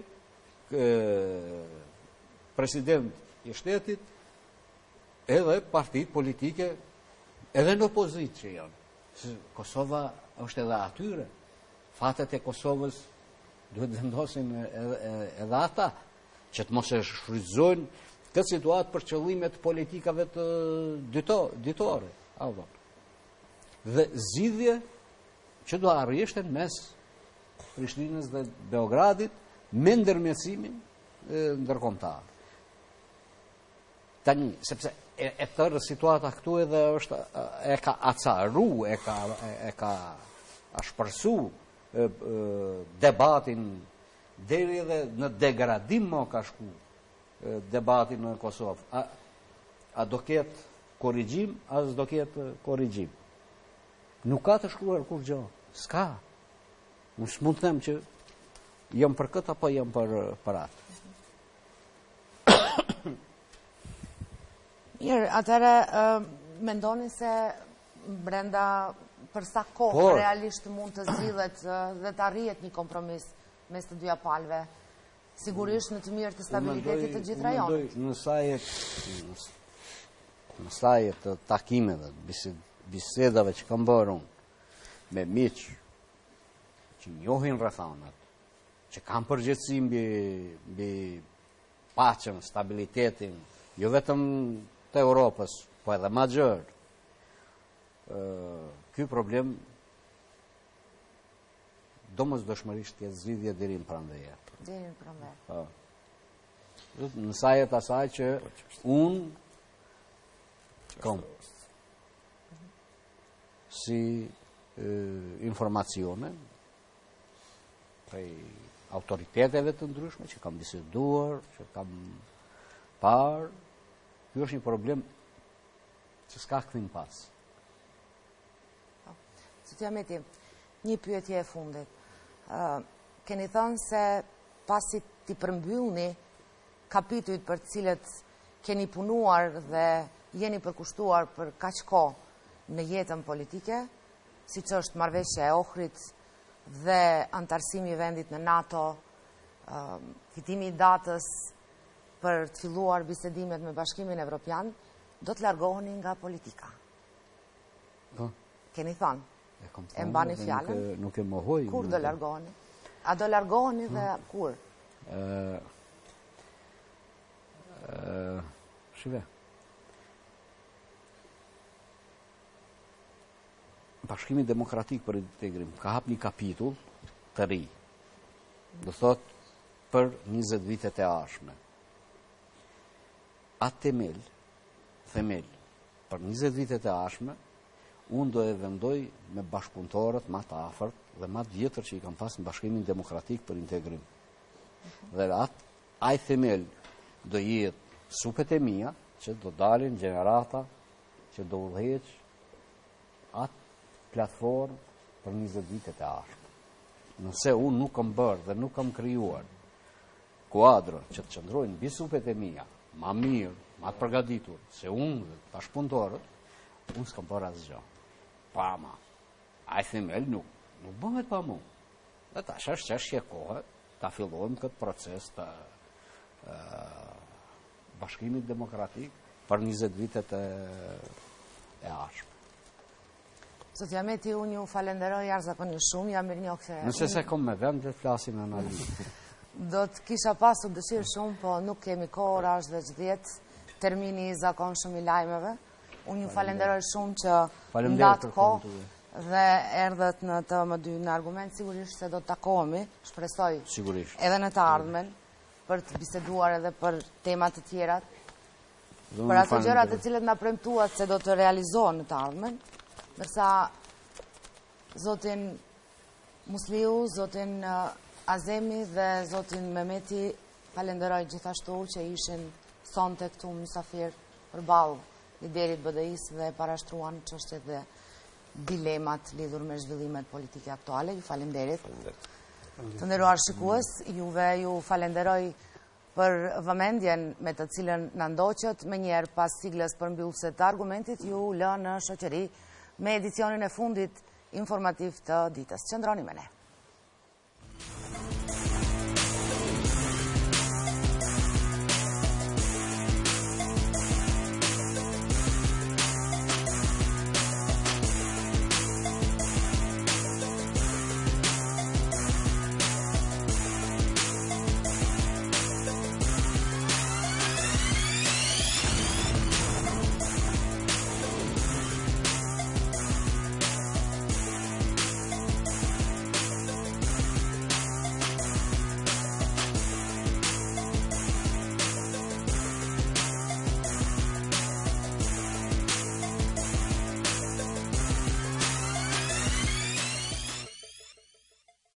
Speaker 2: president i shtetit, edhe partit politike, edhe në opozitë që janë. Kosova është edhe atyre. Fatet e Kosovës duhet vendosin edhe ata, që të mos e shfrytëzojnë këtë situatë për qëllimet politikave të ditore. Dhe zgjidhje që do arrijeshten mes Prishtinës dhe Beogradit me ndërmjetësimin ndërkombëtar. Tani, sepse e, e tërë situata këtu edhe është e ka acaru, e ka e ka shpërsu e, e, debatin deri edhe në degradim më ka shku e, debatin në Kosovë. A, a do ketë korrigjim, as do ketë korrigjim. Nuk ka të shkruar kur gjë. S'ka. Unë s'mund të them që jam për këtë apo jam për, për atë.
Speaker 1: Mirë, atëre, mendoni se brenda për sa kohë
Speaker 2: Por,
Speaker 1: realisht mund të zgjidhet dhe të arrihet një kompromis mes të dyja palëve, sigurisht në të mirë të stabilitetit të gjithë rajonit.
Speaker 2: Në sajet, në sajet të takimeve, bisedave që kam bërë unë me miqë që njohin rrethonat, që kam përgjegjësi mbi, mbi paqen, stabilitetin, jo vetëm të Europës, po edhe ma gjërë. Ky problem domosdoshmërisht jetë zgjidhje deri në pranverë.
Speaker 1: Deri në pranverë.
Speaker 2: Në sajet asaj që unë kam si informacione prej autoriteteve të ndryshme që kam biseduar, që kam parë, ky është një problem që s'ka kthim pas.
Speaker 1: Zoti Ahmeti, një pyetje e fundit. Keni thënë se pasi ti përmbyllni kapitujt për cilët keni punuar dhe jeni përkushtuar për kaq kohë në jetën politike, siç është marrëveshja e Ohrit dhe antarësimi i vendit në NATO, fitimi i datës për të filluar bisedimet me Bashkimin Evropian, do të largoheni nga politika.
Speaker 2: Po.
Speaker 1: Keni thënë. E mbani fjalën?
Speaker 2: Nuk e mohoj.
Speaker 1: Kur do largoheni? A do largoheni dhe kur?
Speaker 2: Shive. Bashkimi Demokratik për Integrim ka hap një kapitull të ri. Do thot për njëzet vitet e ardhshme. Atë themel, themel për njëzet vitet e ardhshme, unë do e vendoj me bashkëpunëtorët ma të afërt dhe ma të vjetër që i kam pas në Bashkimin Demokratik për Integrim. Dhe atë, aj themel do jetë supet e mia, që do dalin generata, që do udhëheq atë platformë për njëzet vitet e ardhshme. Nëse unë nuk kam bërë dhe nuk kam krijuar kuadrë që të qëndrojnë mbi supet e mia, ma mirë, ma të përgatitur, se unë dhe bashkëpunëtorët, unë s'kam bërë asgjë. Pa ma, ai themel nuk, nuk bëhet pa mu. Dhe tash është çështje kohe, ta fillojmë këtë proces të uh, Bashkimit Demokratik për njëzet vitet e, e ardhshme.
Speaker 1: Zoti Ahmeti, unë ju falenderoj jashtëzakonisht shumë, jam mirënjohse.
Speaker 2: Nëse se kom me vend dhe flasim në analizë.
Speaker 1: Do të kisha pasur dëshirë shumë, po nuk kemi kohë, ora është veç dhjetë, termini i zakonshëm i lajmeve. Unë ju falenderoj shumë që ndatë kohë dhe erdhët në T V M dy në argument, sigurisht se do të takohemi, shpresoj edhe në të ardhmen, për të biseduar edhe për temat të tjerat, për ato gjërat të cilët na premtuat se do të realizohen në të ardhmen, ndërsa zotin Musliu, zotin Azemi dhe zotin Mehmeti falenderoj gjithashtu që ishin sonte këtu mysafir përballë liderit B D I-s dhe parashtruan çështjet dhe dilemat lidhur me zhvillimet politike aktuale. Ju falenderit. Të nderuar shikues, juve ju falenderoj për vëmendjen me të cilën na ndoqët. Menjëherë pas siglës përmbyllëse të argumentit, ju lë në shoqëri me edicionin e fundit informativ të ditës. Qëndroni me ne.